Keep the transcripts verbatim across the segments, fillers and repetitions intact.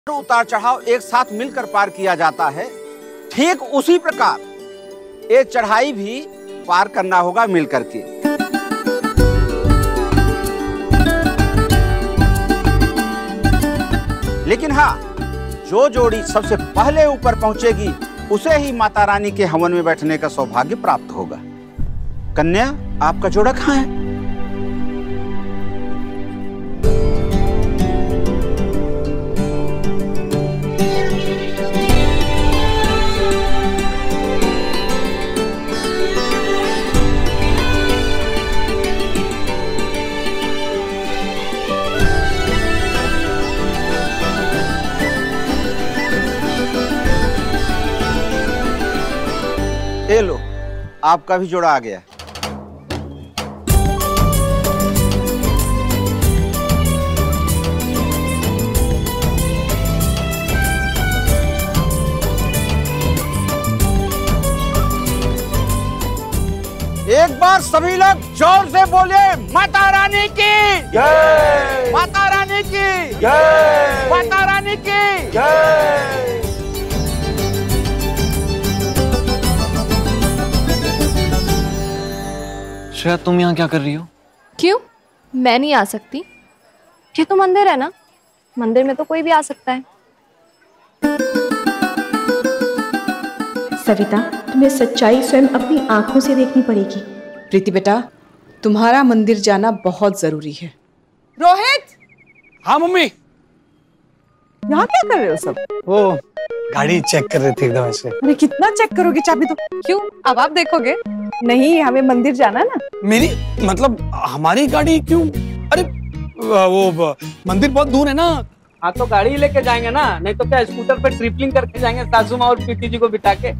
उतार चढ़ाव एक साथ मिलकर पार किया जाता है, ठीक उसी प्रकार ये चढ़ाई भी पार करना होगा मिलकर के। लेकिन हाँ, जो जोड़ी सबसे पहले ऊपर पहुंचेगी उसे ही माता रानी के हवन में बैठने का सौभाग्य प्राप्त होगा। कन्या, आपका जोड़ा कहाँ है? ये लो, आपका भी जोड़ा आ गया। एक बार सभी लोग जोर से बोले, माता रानी की जय, माता रानी की जय, माता रानी की जय। श्रेया, तुम यहाँ क्या कर रही हो? क्यों? मैं नहीं आ सकती? ये तो मंदिर है ना, मंदिर में तो कोई भी आ सकता है। सविता, तुम्हें सच्चाई स्वयं अपनी आंखों से देखनी पड़ेगी। प्रीति बेटा, तुम्हारा मंदिर जाना बहुत जरूरी है। रोहित! हाँ मम्मी। यहाँ क्या कर रहे हो सब? वो गाड़ी चेक कर रहे थे एकदम ऐसे। अरे कितना चेक करोगे? चाबी तो क्यों? अब आप देखोगे? नहीं, हमें मंदिर जाना ना। मेरी मतलब हमारी गाड़ी क्यों? अरे वो मंदिर बहुत दूर है ना। हाँ तो गाड़ी लेके जाएंगे ना, नहीं तो क्या स्कूटर पे ट्रिपलिंग करके जाएंगे सासू माँ और प्रीति जी को बिठा के।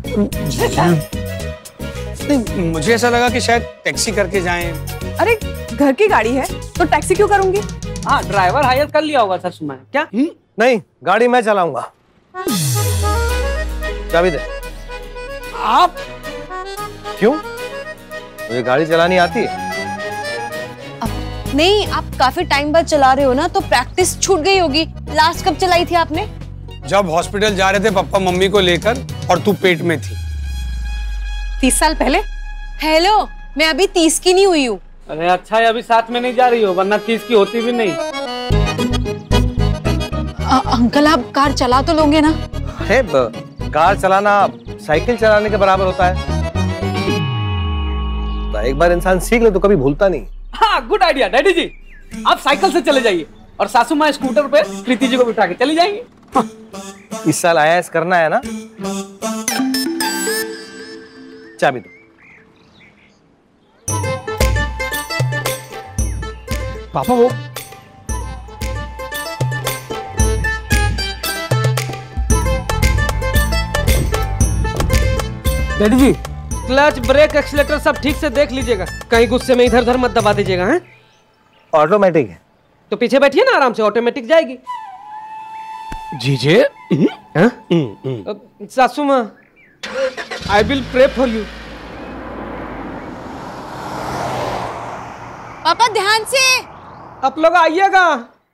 नहीं, मुझे ऐसा लगा कि शायद टैक्सी करके जाएं। अरे घर की गाड़ी है तो टैक्सी क्यों करूंगी? हाँ, ड्राइवर हायर कर लिया होगा सासू माँ। क्या? हुँ? नहीं, गाड़ी मैं चलाऊंगा। चाबी दे। आप? क्यों? मुझे गाड़ी चलानी आती है? नहीं, आप काफी टाइम बाद चला रहे हो ना, तो प्रैक्टिस छूट गई होगी। लास्ट कब चलाई थी आपने? जब हॉस्पिटल जा रहे थे पापा मम्मी को लेकर और तू पेट में थी। तीस साल पहले? हेलो, मैं अभी तीस की नहीं हुई हूँ। अरे अच्छा है अभी साथ में नहीं जा रही हो, वरना तीस की होती भी नहीं। आ, अंकल, आप कार चला तो लोगे ना? अरे कार चलाना साइकिल चलाने के बराबर होता है। तो एक बार इंसान सीख ले तो कभी भूलता नहीं। हाँ, गुड आइडिया डैडी जी। आप साइकिल से चले जाइए और सासू माँ स्कूटर पे प्रीति जी को बिठा के चली जाएंगी। हाँ। इस साल आई ए एस करना है ना? चाबी दो। पापा वो daddy ji, clutch brake accelerator सब ठीक से देख लीजिएगा, कहीं गुस्से में इधर उधर मत दबा दीजिएगा। हैं? ऑटोमेटिक है तो पीछे बैठिए ना, आराम से ऑटोमेटिक जाएगी। जीजे। सासू माँ, I will pray for you. पापा ध्यान से। आप लोग आइएगा।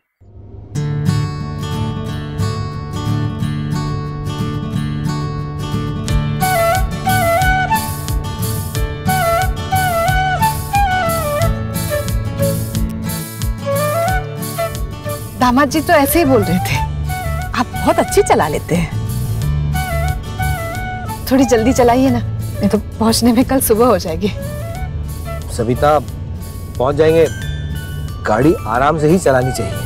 दामाद जी तो ऐसे ही बोल रहे थे, आप बहुत अच्छी चला लेते हैं। थोड़ी जल्दी चलाइए ना, नहीं तो पहुंचने में कल सुबह हो जाएगी। सविता, पहुंच जाएंगे। गाड़ी आराम से ही चलानी चाहिए।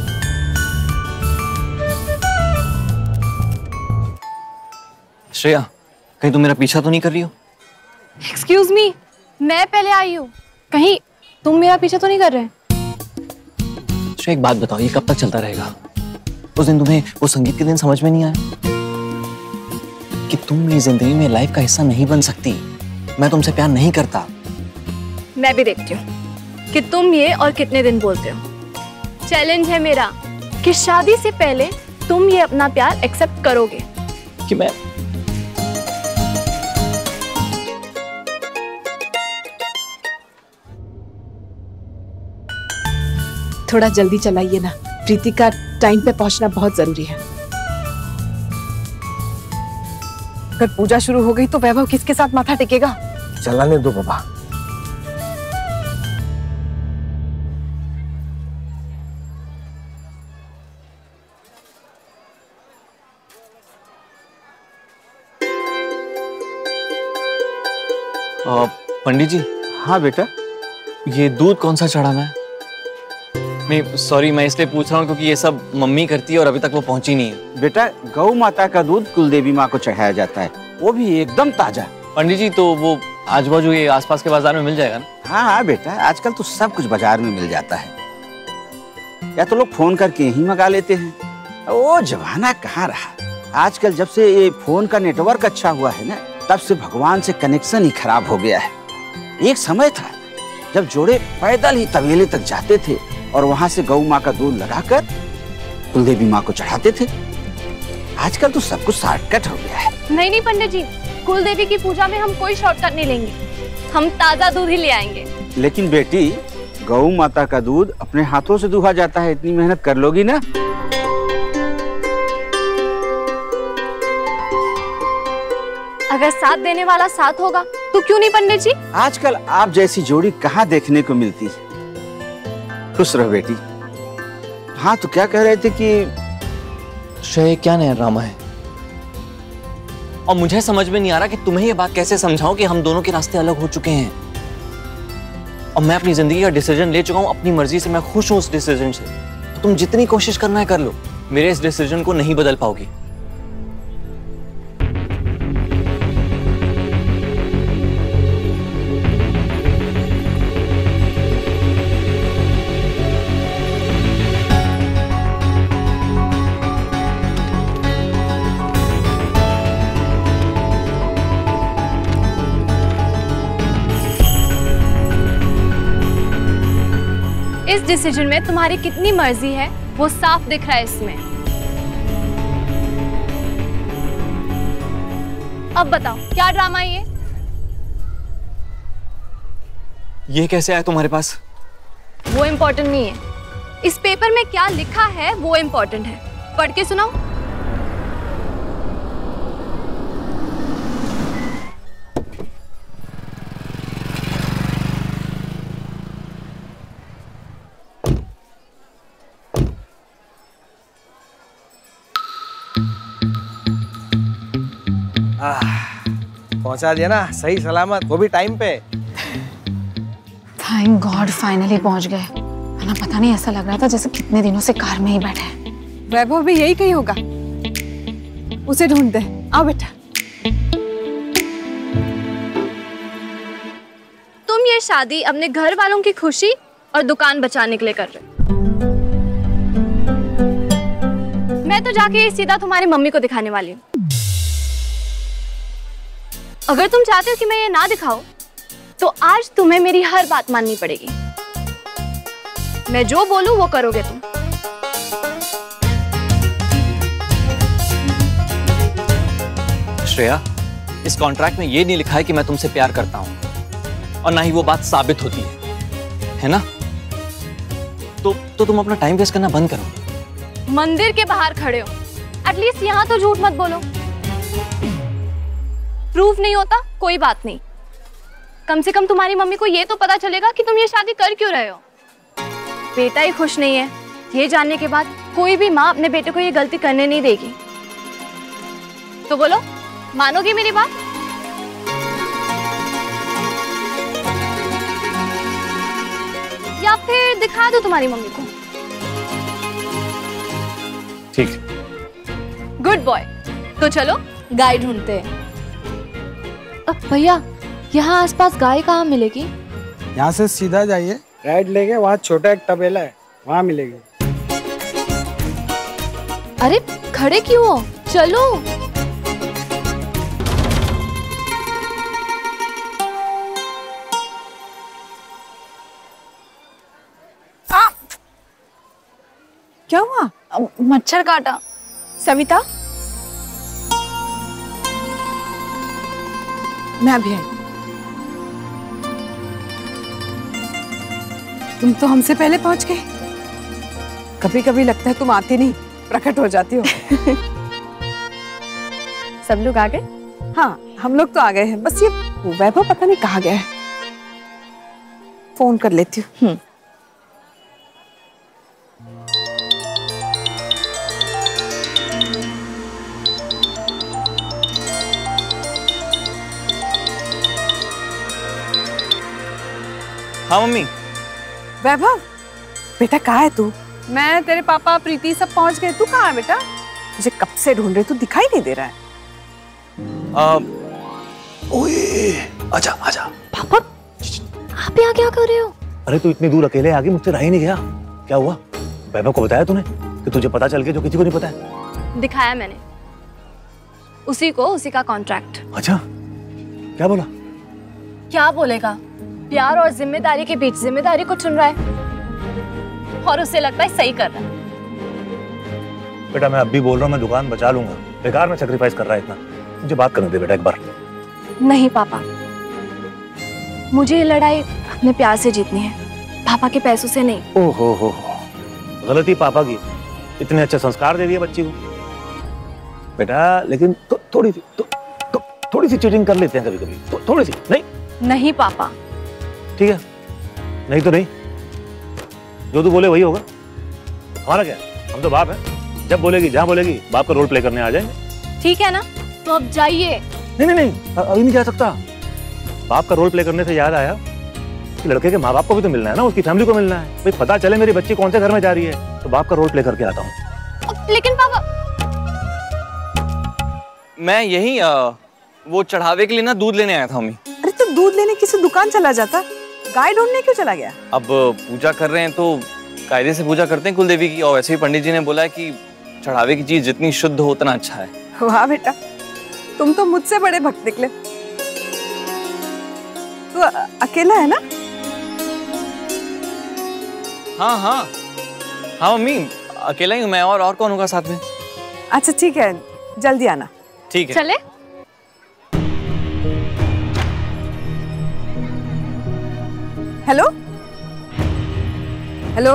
श्रेया, कहीं तुम मेरा पीछा तो नहीं कर रही हो? एक्सक्यूज मी, मैं पहले आई हूँ। कहीं तुम मेरा पीछा तो नहीं कर रहे? श्रेया, एक बात बताओ, ये कब तक चलता रहेगा? उस दिन तुम्हें वो संगीत के दिन समझ में नहीं आया कि तुम मेरी जिंदगी में लाइफ का हिस्सा नहीं बन सकती? मैं तुमसे प्यार नहीं करता। मैं भी देखती हूँ कि तुम ये और कितने दिन बोलते हो। चैलेंज है मेरा कि शादी से पहले तुम ये अपना प्यार एक्सेप्ट करोगे। कि मैं थोड़ा जल्दी चलाइए ना, प्रीति का टाइम पे पहुंचना बहुत जरूरी है। अगर पूजा शुरू हो गई तो वैभव किसके साथ माथा टेकेगा? चलाने दो बाबा। पंडित जी। हाँ बेटा। ये दूध कौन सा चढ़ाना है? नहीं सॉरी, मैं इसलिए पूछ रहा हूँ क्योंकि ये सब मम्मी करती है और अभी तक वो पहुंची नहीं है। बेटा गौ माता का दूध कुलदेवी माँ को चढ़ाया जाता है, वो भी एकदम ताजा। पंडित जी तो वो आजू बाजू ये आसपास के बाजार में मिल जाएगा ना? हाँ हाँ बेटा, आजकल तो सब कुछ बाजार में मिल जाता है, या तो लोग फोन करके ही मंगा लेते हैं। वो जमाना कहाँ रहा, आजकल जब से ये फोन का नेटवर्क अच्छा हुआ है ना, तब से भगवान से कनेक्शन ही खराब हो गया है। एक समय था जब जोड़े पैदल ही तबेले तक जाते थे और वहां से गौ माँ का दूध लगाकर कुलदेवी माँ को चढ़ाते थे। आजकल तो सब कुछ शॉर्टकट हो गया है। नहीं नहीं पंडित जी, कुलदेवी की पूजा में हम कोई शॉर्टकट नहीं लेंगे, हम ताजा दूध ही ले आएंगे। लेकिन बेटी, गौ माता का दूध अपने हाथों से दुहा जाता है, इतनी मेहनत कर लोगी ना? अगर साथ देने वाला साथ होगा तो क्यों नहीं पंडित जी? आजकल आप जैसी जोड़ी कहाँ देखने को मिलती है। खुश रहो बेटी। हाँ तो क्या कह रहे थे कि श्रेय क्या नया ड्रामा है? और मुझे समझ में नहीं आ रहा कि तुम्हें ये बात कैसे समझाऊं कि हम दोनों के रास्ते अलग हो चुके हैं और मैं अपनी जिंदगी का डिसीजन ले चुका हूं अपनी मर्जी से। मैं खुश हूं उस डिसीजन से। तो तुम जितनी कोशिश करना है कर लो, मेरे इस डिसीजन को नहीं बदल पाओगी। इस डिसीजन में तुम्हारी कितनी मर्जी है वो साफ दिख रहा है इसमें। अब बताओ क्या ड्रामा है ये? ये कैसे आया तुम्हारे पास? वो इम्पोर्टेंट नहीं है, इस पेपर में क्या लिखा है वो इम्पोर्टेंट है। पढ़ के सुनाओ। पहुंचा दिया ना सही सलामत, वो भी टाइम पे। थैंक गॉड फाइनली पहुंच गए। ना पता नहीं, ऐसा लग रहा था जैसे कितने दिनों से कार में ही बैठे हैं। वैभव भी यही कहीं होगा, उसे ढूंढ दे। आओ बेटा। तुम ये शादी अपने घर वालों की खुशी और दुकान बचाने के लिए कर रहे हो। मैं तो जाके सीधा तुम्हारी मम्मी को दिखाने वाली हूँ। अगर तुम चाहते हो कि मैं ये ना दिखाऊं, तो आज तुम्हें मेरी हर बात माननी पड़ेगी। मैं जो बोलूं वो करोगे तुम। श्रेया, इस कॉन्ट्रैक्ट में ये नहीं लिखा है कि मैं तुमसे प्यार करता हूं और ना ही वो बात साबित होती है, है ना? तो तो तुम अपना टाइम वेस्ट करना बंद करो। मंदिर के बाहर खड़े हो, एटलीस्ट यहाँ तो झूठ मत बोलो। प्रूफ नहीं होता कोई बात नहीं, कम से कम तुम्हारी मम्मी को ये तो पता चलेगा कि तुम ये शादी कर क्यों रहे हो। बेटा ही खुश नहीं है, ये जानने के बाद कोई भी माँ अपने बेटे को ये गलती करने नहीं देगी। तो बोलो, मानोगी मेरी बात? या फिर दिखा दो तुम्हारी मम्मी को? ठीक। Good boy. तो चलो गाय ढूंढते हैं। भैया, यहाँ आसपास गाय कहाँ मिलेगी? यहाँ से सीधा जाइए, राइट लेके वहाँ छोटा एक तबेला है, वहाँ मिलेगी। अरे खड़े क्यों हो, चलो। आ! क्या हुआ? मच्छर काटा। सविता, मैं भी आई। तुम तो हमसे पहले पहुंच गए। कभी कभी लगता है तुम आती नहीं, प्रकट हो जाती हो। सब लोग आ गए? हाँ, हम लोग तो आ गए हैं। बस ये वैभव पता नहीं कहाँ गया है। फोन कर लेती हूँ। हाँ मम्मी। वैभव, बेटा कहाँ है तू? मैं, तेरे पापा, प्रीति सब पहुंच गए। तू कहाँ है बेटा? मुझे कब से ढूंढ रही, तू दिखाई नहीं दे रहा है। आ, ओए, आजा आजा। पापा, आप यहाँ क्या कर रहे हो? अरे तू इतनी दूर अकेले आगे, मुझसे रह ही नहीं गया। क्या हुआ? वैभव को बताया तूने कि तुझे पता चल गया जो किसी को नहीं पता है? दिखाया मैंने उसी को, उसी का कॉन्ट्रैक्ट। अच्छा, क्या बोला? क्या बोलेगा? प्यार और जिम्मेदारी के बीच जिम्मेदारी को चुन रहा है और उसे लगता है सही कर रहा है। बेटा मैं अब भी बोल रहा हूँ, मैं दुकान बचा लूंगा। बेकार में सैक्रिफाइस कर रहा है इतना। मुझे बात करने दे बेटा एक बार। नहीं पापा, मुझे ये लड़ाई अपने प्यार से जीतनी है, पापा के पैसों से नहीं। ओहो हो, गलती पापा की। इतने अच्छे संस्कार दे दिए बच्ची को। बेटा लेकिन तो, थोड़ी सी तो, तो, थोड़ी सी चीटिंग कर लेते हैं कभी कभी। तो, थोड़ी सी नहीं नहीं पापा। ठीक है, नहीं तो नहीं, जो तू बोले वही होगा। हमारा क्या, हम तो बाप हैं। जब बोलेगी, जहाँ बोलेगी, बाप का रोल प्ले करने आ जाएंगे। ठीक है ना, तो अब जाइए। नहीं नहीं नहीं, अभी नहीं जा सकता। बाप का रोल प्ले करने से याद आया कि लड़के के माँ बाप को भी तो मिलना है ना, उसकी फैमिली को मिलना है। भाई पता चले मेरी बच्ची कौन से घर में जा रही है, तो बाप का रोल प्ले करके आता हूँ। लेकिन पापा, मैं यही आ, वो चढ़ावे के लिए ना दूध लेने आया था मम्मी। अरे तो दूध लेने किसी दुकान चला जाता, गाय ढूंढने क्यों चला गया? अब पूजा कर रहे हैं तो कायदे से पूजा करते हैं कुलदेवी की, और वैसे ही पंडित जी ने बोला है कि चढ़ावे की चीज जितनी शुद्ध हो उतना अच्छा है। वाह बेटा, तुम तो मुझसे बड़े भक्त निकले। तू अकेला है ना? हाँ हाँ हाँ मम्मी, अकेला ही हूँ मैं। और और कौन होगा साथ में? अच्छा ठीक है, जल्दी आना। ठीक है, चले। हेलो हेलो,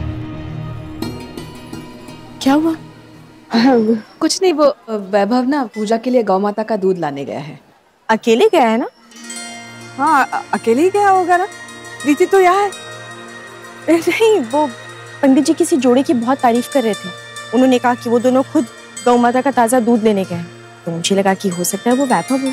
क्या हुआ? कुछ नहीं, वो वैभव ना पूजा के लिए गौ माता का दूध लाने गया है। अकेले गया है ना? हाँ, अ- अकेले ही गया होगा ना। प्रीति तो यहाँ है। नहीं, वो पंडित जी किसी जोड़े की बहुत तारीफ कर रहे थे। उन्होंने कहा कि वो दोनों खुद गौ माता का ताजा दूध लेने गए, तो मुझे लगा कि हो सकता है वो वैभव हो।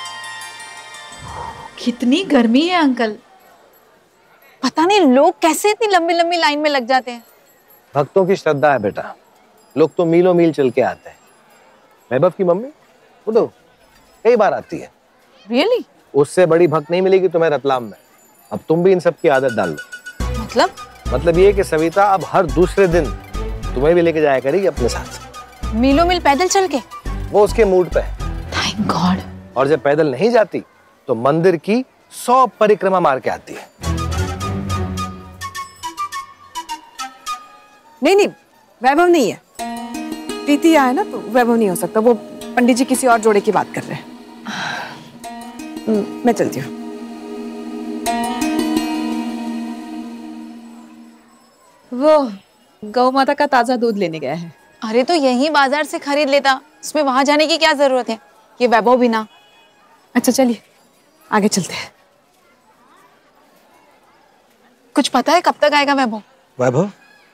कितनी गर्मी है अंकल, पता नहीं लोग कैसे इतनी लंबी लंबी लाइन में लग जाते हैं। भक्तों की श्रद्धा है बेटा, लोग तो मीलों मील चल के आते हैं। वैभव की मम्मी वो तो कई बार आती है। रियली? उससे बड़ी भक्त नहीं मिलेगी तुम्हें रतलाम में। अब तुम भी इन सब की आदत डाल लो। मतलब? मतलब ये कि सविता अब हर दूसरे दिन तुम्हें भी लेके जाया करेगी अपने साथ। मीलों मील पैदल चल के? वो उसके मूड पे है। Thank God. और जब पैदल नहीं जाती तो मंदिर की सौ परिक्रमा मार के आती है। नहीं नहीं, वैभव नहीं है। प्रीति यहाँ है ना, तो वैभव नहीं हो सकता। वो पंडित जी किसी और जोड़े की बात कर रहे हैं। हम्म, मैं चलती हूँ। वो गौ माता का ताजा दूध लेने गया है। अरे तो यही बाजार से खरीद लेता, इसमें वहां जाने की क्या जरूरत है? ये वैभव भी ना। अच्छा चलिए आगे चलते हैं। कुछ पता है कब तक आएगा वैभव? वैभव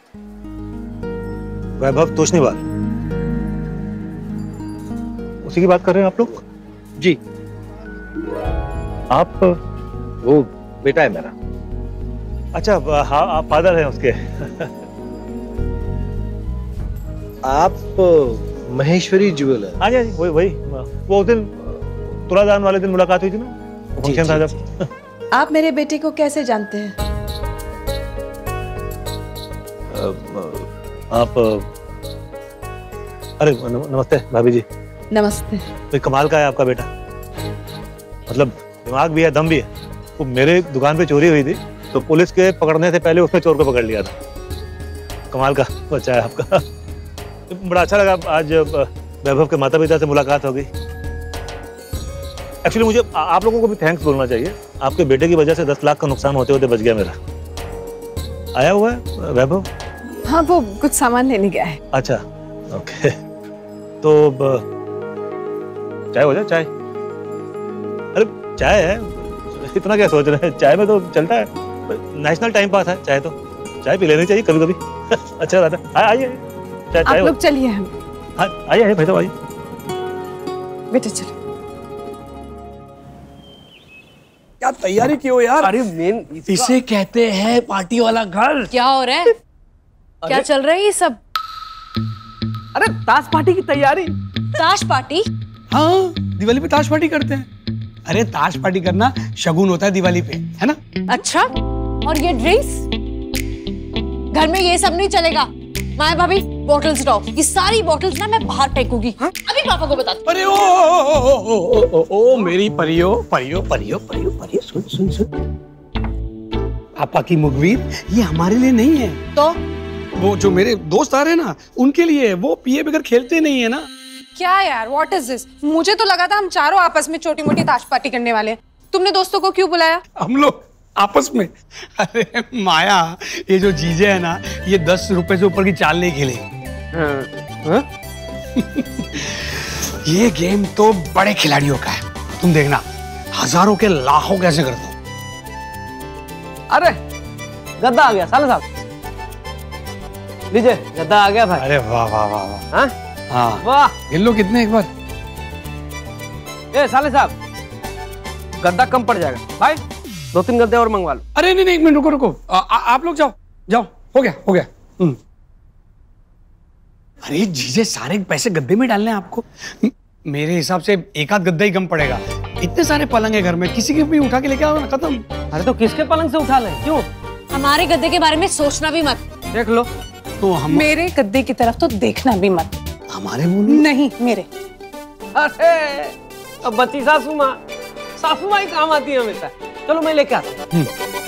वैभव तोशनीवाल, उसी की बात कर रहे हैं आप लोग? जी। आप वो बेटा है मेरा। अच्छा, हाँ आप फादर हैं उसके। आप महेश्वरी ज्वेलर? हाँ जी वही वही। वो उस दिन तुलादान वाले दिन मुलाकात हुई थी ना, फंक्शन था जब। आप मेरे बेटे को कैसे जानते हैं? आप अरे नमस्ते भाभी जी। नमस्ते। तो कमाल का है आपका बेटा, मतलब दिमाग भी है, दम भी है। वो मेरे दुकान पे चोरी हुई थी तो पुलिस के पकड़ने से पहले उसने चोर को पकड़ लिया था। कमाल का बच्चा है आपका। बड़ा अच्छा लगा आज वैभव के माता पिता से मुलाकात हो गई। एक्चुअली मुझे आ, आप लोगों को भी थैंक्स बोलना चाहिए। आपके बेटे की वजह से दस लाख का नुकसान होते होते बच गया मेरा। आया हुआ है वैभव? हाँ, वो कुछ सामान लेने गया है। अच्छा ओके, तो चाय हो जाए? चाय अरे चाय है, इतना क्या सोच रहे हैं, चाय में तो चलता है, नेशनल टाइम पास है चाय तो, चाय पी लेनी चाहिए कभी कभी। अच्छा रहता है। आइए चाय चाय आप लोग चलिए। हम आइए आइए भाई साहब आइए। बेटा चलो। क्या तैयारी की हो यार? अरे मेन इसे कहते हैं पार्टी वाला घर। क्या हो रहा है? क्या चल रहा है ये सब? अरे ताश पार्टी की तैयारी। ताश पार्टी? हाँ, दिवाली पे ताश पार्टी करते हैं। अरे ताश पार्टी करना शगुन होता है दिवाली पे, है ना? अच्छा, और ये ड्रिंक्स? घर में ये सब नहीं चलेगा। माया भाभी, बॉटल्स लाओ। ये सारी बॉटल्स ना मैं बाहर फेंकूंगी। हाँ? अभी पापा को बताती। अरे ओ ओ ओ ओ ओ ओ मेरी परियो परियो परियो परियो परियो सुन सुन सुन। पापा की मुखबिर ये हमारे लिए नहीं है। तो वो जो मेरे दोस्त आ रहे हैं ना, उनके लिए। वो पिए बगैर खेलते नहीं है ना। क्या यार, व्हाट इज दिस? मुझे तो लगा था हम चारों आपस में छोटी मोटी ताश पार्टी करने वाले हैं। तुमने दोस्तों को क्यों बुलाया? हम लोग आपस में? अरे माया, ये जो जीजे है ना, ये दस रुपए से ऊपर की चाल नहीं खेले। हाँ? ये गेम तो बड़े खिलाड़ियों का है। तुम देखना, हजारों के लाखों कैसे करता हूँ। अरे गद्दा आ गया साले साहब। लीजिए गद्दा आ गया भाई। अरे वाह वाह वाह वाह। हाँ हाँ वाह। गिन लो कितने एक बार। ए साले साहब, गद्दा कम पड़ जाएगा भाई, दो तीन गद्दे और मंगवा लो। अरे नहीं नहीं, एक मिनट रुको रुको। आ, आ, आप लोग जाओ जाओ, हो गया हो गया। हम्म। अरे जीजे, सारे पैसे गद्दे में डालने हैं आपको। मेरे हिसाब से एक आध गद्दा ही कम पड़ेगा। इतने सारे पलंग है घर में, किसी के भी उठा के लेके आओ ना, खत्म। अरे तो किसके पलंग से उठा ले? क्यों? हमारे गद्दे के बारे में सोचना भी मत। देख लो तो हम मेरे गद्दे की तरफ तो देखना भी मत। हमारे बोली नहीं, मेरे। अरे अब बच्ची सासू माँ, सासू माँ ही काम आती है हमेशा। चलो मैं लेके आता हूँ।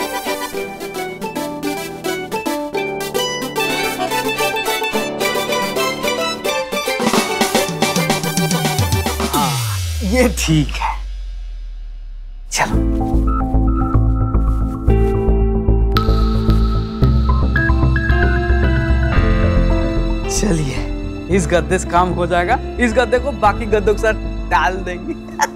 हाँ, ये ठीक है। चलो चलिए, इस गद्दे से काम हो जाएगा। इस गद्दे को बाकी गद्दों के साथ डाल देंगे।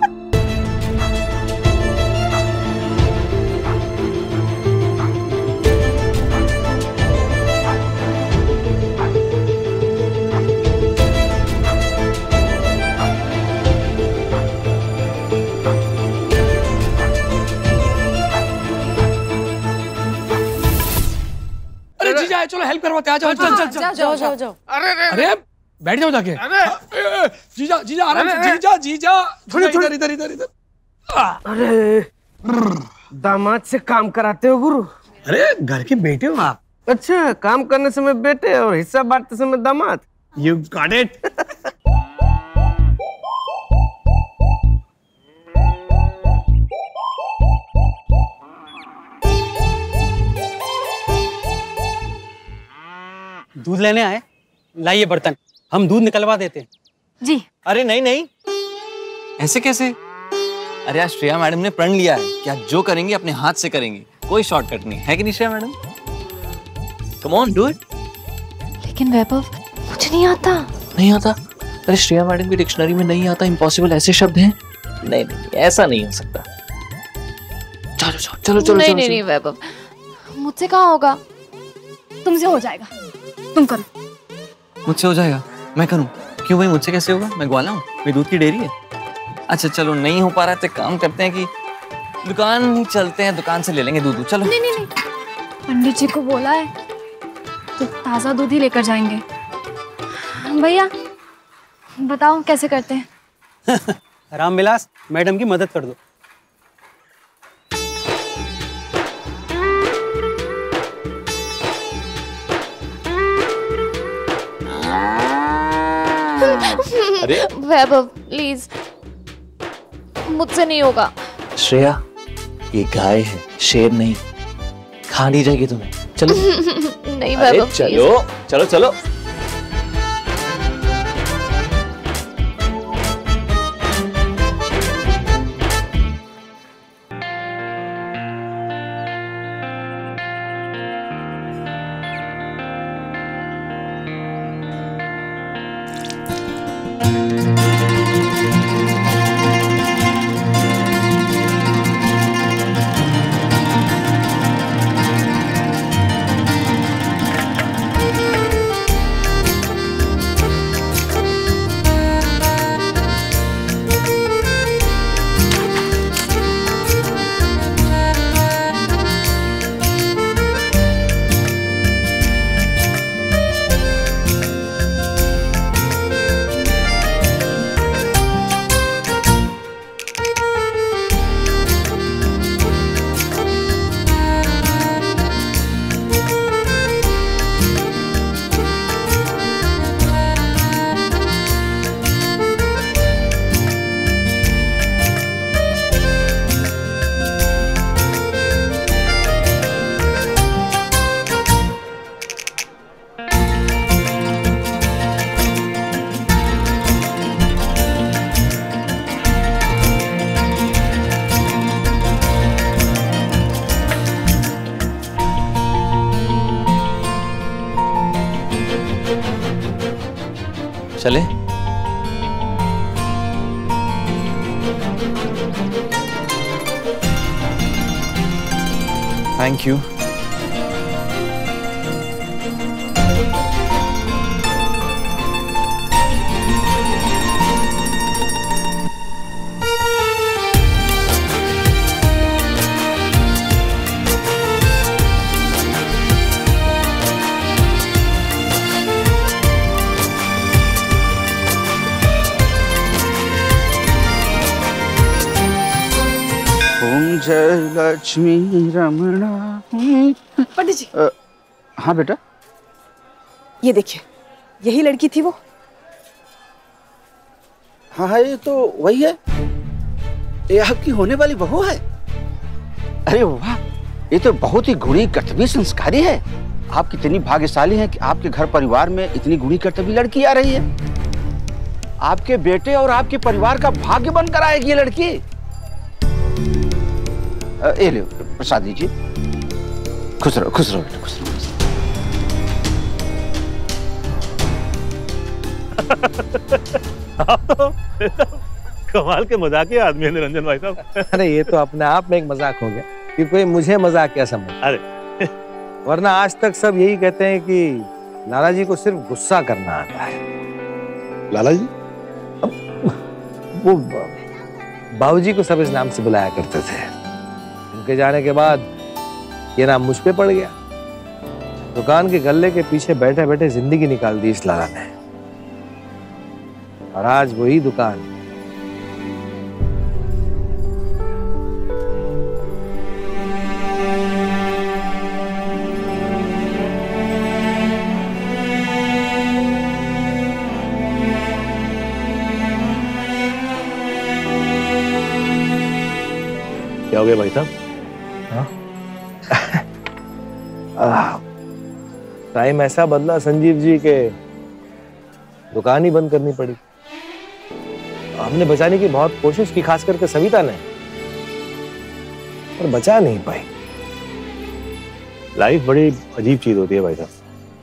अरे जीजा, चलो हेल्प करवाते। आ जाओ। चल चल चल जाओ जाओ जाओ। अरे अरे बैठ जाओ जाके। अरे जीजा जीजा आराम से। जीजा जीजा इधर इधर इधर इधर। अरे दामाद से काम कराते हो गुरु? अरे घर के बेटे हो आप। अच्छा, काम करने समय बेटे और हिस्सा बांटते समय दामाद। You got it. दूध लेने आए? लाइए बर्तन, हम दूध निकलवा देते हैं। जी। अरे नहीं नहीं, ऐसे कैसे? अरे आज श्रेया मैडम ने प्रण लिया है कि आज जो करेंगे अपने हाथ से करेंगे, कोई शॉर्टकट नहीं है। कि नहीं Shreya madam? Come on do it. लेकिन वैभव, मुझे नहीं आता। नहीं आता? अरे श्रेया मैडम की डिक्शनरी में नहीं आता इम्पॉसिबल ऐसे शब्द हैं। नहीं नहीं, ऐसा नहीं हो सकता। चलो चलो चलो चलो। नहीं नहीं नहीं वैभव, मुझसे कहाँ होगा, तुमसे हो जाएगा। तुम करो। मुझसे हो जाएगा? मैं करूं? क्यों भाई, मुझसे कैसे होगा? मैं ग्वाला हूँ, मेरी दूध की डेयरी है। अच्छा चलो, नहीं हो पा रहा है तो काम करते हैं कि दुकान ही चलते हैं, दुकान से ले लेंगे दूध। चलो। नहीं नहीं नहीं, पंडित जी को बोला है तो ताजा दूध ही लेकर जाएंगे। भैया बताओ कैसे करते हैं? रामविलास, मैडम की मदद कर दो। अरे वैभव प्लीज, मुझसे नहीं होगा। श्रेया, ये गाय है, शेर नहीं। खा नहीं जाएगी तुम्हें। चलो। नहीं वैभव, चलो चलो चलो। चले? Thank you. जय लक्ष्मी रमणा। पंडित जी। आ, हाँ बेटा। ये देखिए, यही लड़की थी वो। हाँ हाँ, ये तो वही है, ये आपकी होने वाली बहू है। अरे वाह, ये तो बहुत ही गुणी कर्तव्य संस्कारी है। आप कितनी भाग्यशाली हैं कि आपके घर परिवार में इतनी गुणी कर्तव्य लड़की आ रही है। आपके बेटे और आपके परिवार का भाग्य बनकर आएगी ये लड़की। ये लो प्रसाद लीजिए। खुश रहो खुश रहो बेटा, खुश रहो। आप तो कमाल के मजाकिया आदमी है निरंजन भाई साहब। अरे ये तो अपने आप में एक मजाक हो गया कि कोई मुझे मजाकिया समझ। अरे वरना आज तक सब यही कहते हैं कि लाला जी को सिर्फ गुस्सा करना आता है। लाला जी? वो बाबूजी को सब इस नाम से बुलाया करते थे। उनके जाने के बाद ये नाम मुझ पे पड़ गया। दुकान के गल्ले के पीछे बैठे बैठे जिंदगी निकाल दी इस लाला ने, और आज वही दुकान क्या हो गया भाई साहब? टाइम ऐसा बदला संजीव जी के दुकान ही बंद करनी पड़ी। हमने बचाने की बहुत कोशिश की, खास करके सविता ने, पर बचा नहीं पाई। लाइफ बड़ी अजीब चीज होती है भाई साहब,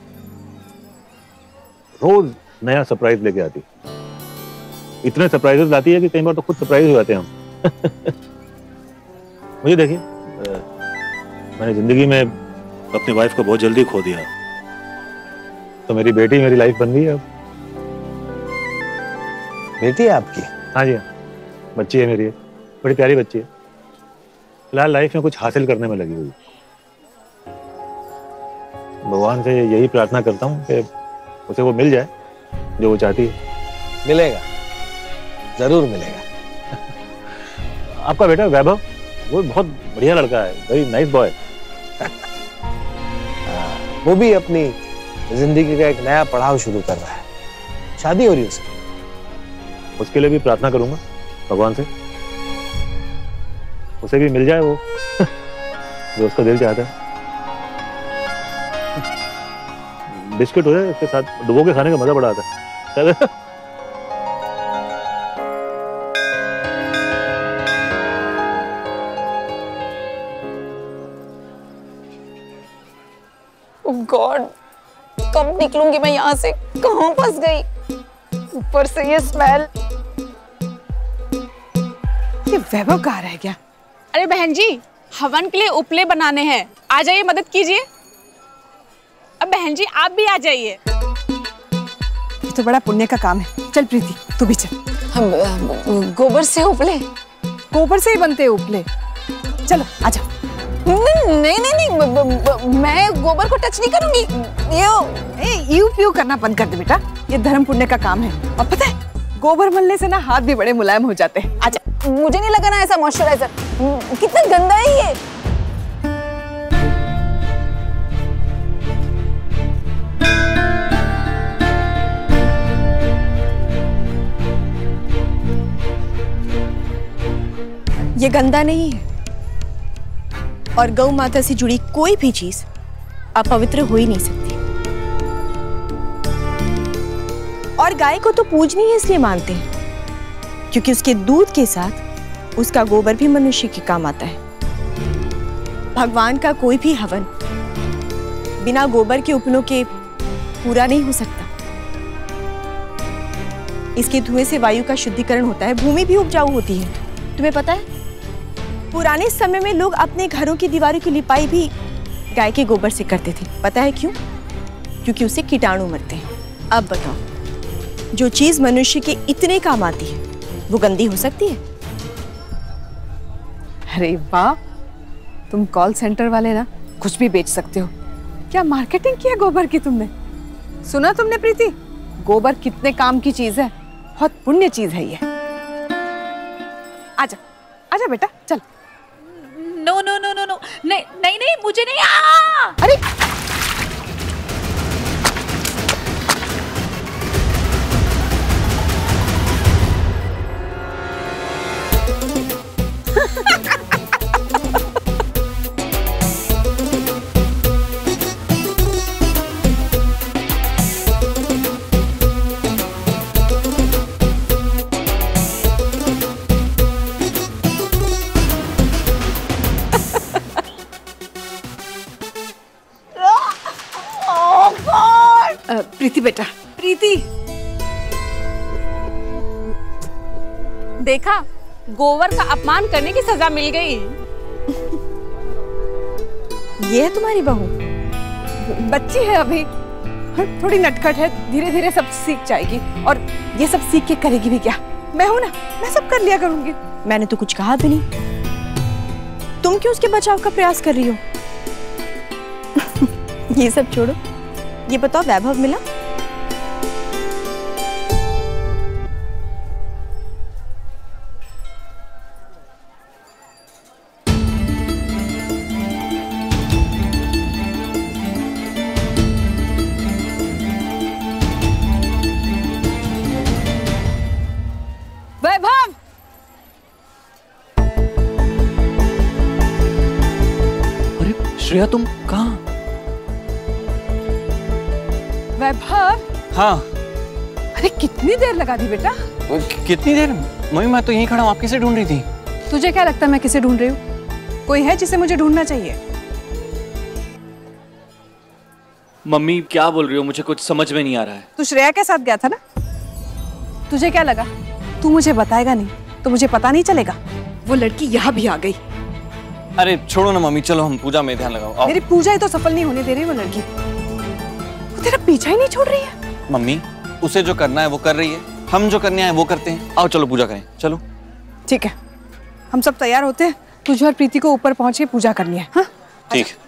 रोज नया सरप्राइज लेके आती। इतने सरप्राइजेस लाती है कि कई बार तो खुद सरप्राइज हो जाते हैं हम। मुझे देखिए, मैंने जिंदगी में अपनी वाइफ को बहुत जल्दी खो दिया, तो मेरी बेटी मेरी लाइफ बन गई। अब बेटी है आपकी? हाँ जी, बच्ची है मेरी, बड़ी प्यारी बच्ची है। फिलहाल लाइफ में कुछ हासिल करने में लगी हुई। भगवान से यही प्रार्थना करता हूँ कि उसे वो मिल जाए जो वो चाहती है। मिलेगा, जरूर मिलेगा। आपका बेटा वैभव, वो बहुत बढ़िया लड़का है, वेरी नाइस बॉय। वो भी अपनी जिंदगी का एक नया पड़ाव शुरू कर रहा है। शादी हो रही है उसकी। उसके लिए भी प्रार्थना करूंगा भगवान से, उसे भी मिल जाए वो जो उसका दिल चाहता है। बिस्किट हो जाए उसके साथ, डुबो के खाने का मजा बड़ा आता है। गॉड, कब निकलूंगी मैं यहाँ से? कहाँ फंस गई? ऊपर से ये स्मेल। ये वैभव कहाँ रह गया? अरे बहन जी, हवन के लिए उपले बनाने हैं, आ जाइए, मदद कीजिए। अब बहन जी आप भी आ जाइए। ये तो बड़ा पुण्य का काम है। चल प्रीति, तू भी चल। हम गोबर से उपले? गोबर से ही बनते हैं उपले। चलो आजा। नहीं नहीं नहीं, ब, ब, ब, मैं गोबर को टच नहीं करूंगी। ये यू प्यू करना बंद कर दे बेटा, ये धर्म पुण्य का काम है। और पता है, गोबर मलने से ना हाथ भी बड़े मुलायम हो जाते हैं। आजा। मुझे नहीं लगा ना ऐसा मॉइस्चराइजर। कितना गंदा है ये। ये गंदा नहीं है, और गौ माता से जुड़ी कोई भी चीज अपवित्र हो ही नहीं सकती। और गाय को तो पूजनीय इसलिए मानते हैं क्योंकि उसके दूध के साथ उसका गोबर भी मनुष्य के काम आता है। भगवान का कोई भी हवन बिना गोबर के उपलों के पूरा नहीं हो सकता। इसके धुएं से वायु का शुद्धिकरण होता है, भूमि भी उपजाऊ होती है। तुम्हें पता है, पुराने समय में लोग अपने घरों की दीवारों की लिपाई भी गाय के गोबर से करते थे। पता है क्यों? क्योंकि उससे कीटाणु मरते हैं। अब बताओ, जो चीज मनुष्य के इतने काम आती है वो गंदी हो सकती है? अरे वाह, तुम कॉल सेंटर वाले ना कुछ भी बेच सकते हो। क्या मार्केटिंग की है गोबर की तुमने? सुना तुमने प्रीति, गोबर कितने काम की चीज है, बहुत पुण्य चीज है ये। आजा आजा बेटा, चल। No no no no no, नहीं नहीं नहीं, मुझे नहीं। आ! अरे प्रीति बेटा, प्रीति देखा, गोबर का अपमान करने की सजा मिल गई। ये है तुम्हारी बहू? बच्ची है अभी, थोड़ी नटखट है, धीरे धीरे सब सीख जाएगी। और ये सब सीख के करेगी भी क्या? मैं हूं ना, मैं सब कर लिया करूंगी। मैंने तो कुछ कहा भी नहीं। तुम क्यों उसके बचाव का प्रयास कर रही हो? ये सब छोड़ो, ये बताओ वैभव मिला? वैभव, अरे श्रेया, तुम कहाँ? वैभव, हाँ। अरे कितनी देर लगा दी बेटा? कितनी देर? मम्मी, मैं तो यहीं खड़ा हूँ, आप किसे ढूंढ रही थी? तुझे क्या लगता है मैं किसे ढूंढ रही हूँ? कोई है जिसे मुझे ढूंढना चाहिए? मम्मी क्या बोल रही हो? मुझे कुछ समझ में नहीं आ रहा है। तू श्रेया के साथ गया था ना? तुझे क्या लगा तू मुझे बताएगा नहीं तो मुझे पता नहीं चलेगा? वो लड़की यहाँ भी आ गई। अरे छोड़ो ना मम्मी, चलो हम पूजा में ध्यान लगाओ। मेरी पूजा ही तो सफल नहीं होने दे रही वो लड़की। वो तेरा पीछा ही नहीं छोड़ रही है। मम्मी, उसे जो करना है वो कर रही है, हम जो करने आए वो करते हैं। आओ चलो पूजा करें, चलो। ठीक है, हम सब तैयार होते हैं, तुझे और प्रीति को ऊपर पहुंच के पूजा करनी है। हाँ ठीक है।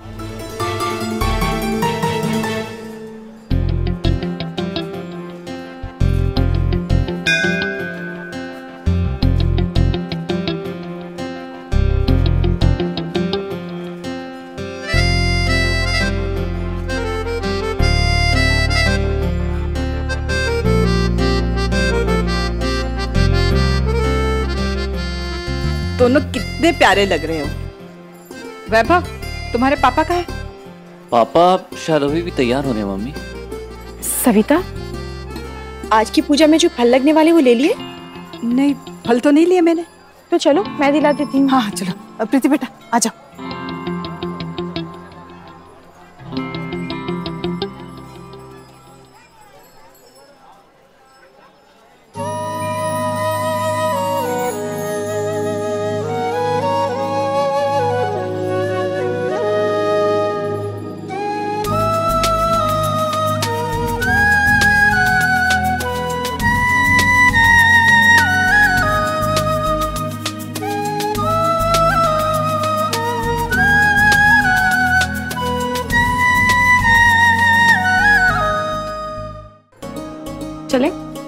दोनों कितने प्यारे लग रहे हो। वैभव, तुम्हारे पापा कहाँ हैं? पापा शायद अभी भी तैयार होने। मम्मी, सविता, आज की पूजा में जो फल लगने वाले वो ले लिए? नहीं, फल तो नहीं लिए मैंने। तो चलो मैं दिला देती हूँ। हाँ चलो। प्रीति बेटा आ जाओ। चले?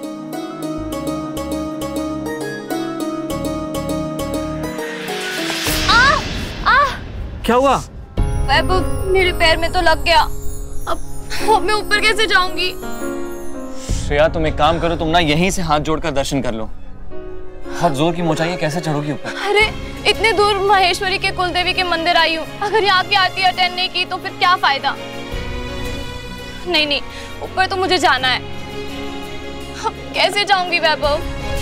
आ, आ, क्या हुआ? वैभव, मेरे पैर में तो लग गया। अब अब मैं ऊपर कैसे जाऊंगी? श्रेया, तुम एक काम करो, तुम ना यहीं से हाथ जोड़कर दर्शन कर लो। बहुत जोर की मोचाई है, कैसे चढ़ोगी ऊपर? अरे इतने दूर महेश्वरी के कुलदेवी के मंदिर आई हूँ, अगर यहाँ की आरती अटेंड नहीं की तो फिर क्या फायदा? नहीं नहीं, ऊपर तो मुझे जाना है। अब कैसे जाऊंगी वैभव?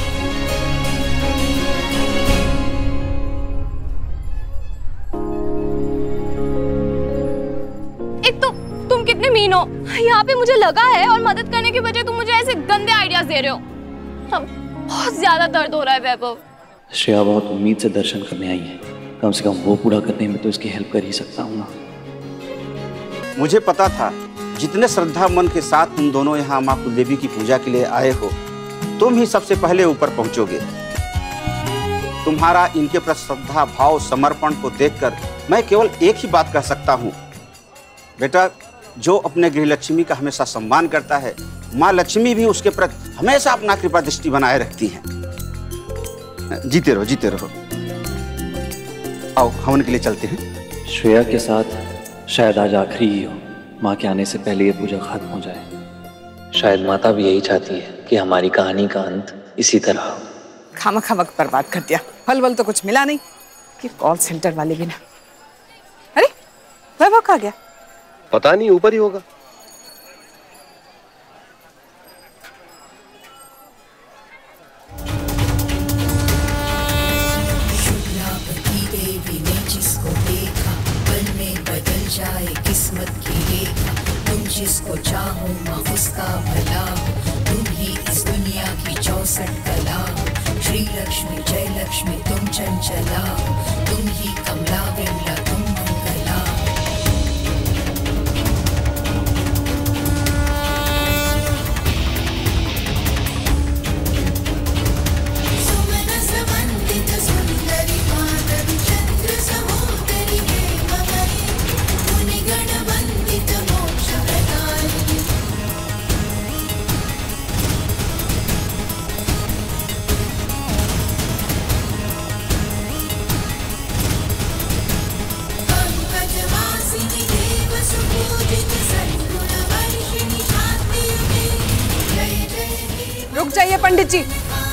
एक तो तुम कितने मीन हो, यहाँ पे मुझे लगा है और मदद करने के बजाय तुम मुझे ऐसे गंदे आइडियाज दे रहे हो। अब बहुत ज्यादा दर्द हो रहा है वैभव। श्रेया बहुत उम्मीद से दर्शन करने आई है, कम से कम वो पूरा करने में तो इसकी हेल्प कर ही सकता हूँ ना। मुझे पता था जितने श्रद्धा मन के साथ तुम दोनों यहाँ माँ कुलदेवी की पूजा के लिए आए हो, तुम ही सबसे पहले ऊपर पहुंचोगे। तुम्हारा इनके प्रति श्रद्धा भाव समर्पण को देखकर मैं केवल एक ही बात कह सकता हूँ, बेटा जो अपने गृह लक्ष्मी का हमेशा सम्मान करता है, माँ लक्ष्मी भी उसके प्रति हमेशा अपना कृपा दृष्टि बनाए रखती है। जीते रहो जीते रहो। आओ हवन के लिए चलते हैं। श्रेया के साथ शायद आज आखिरी ही हो, माँ के आने से पहले ये पूजा खत्म हो जाए। शायद माता भी यही चाहती है कि हमारी कहानी का अंत इसी तरह हो। खामखा वक्त बर्बाद कर दिया, फल वल तो कुछ मिला नहीं कि कॉल सेंटर वाले भी ना। अरे वैभव कहाँ गया? पता नहीं, ऊपर ही होगा। जाए किस्मत की रेखा, तुम जिसको चाहो माँ उसका भला हो, तुम ही इस दुनिया की चौसठ कला हो। श्री लक्ष्मी जय लक्ष्मी तुम चंचला हो, तुम ही कमला विमला तुम मंगला हो। रुक जाइए पंडित जी।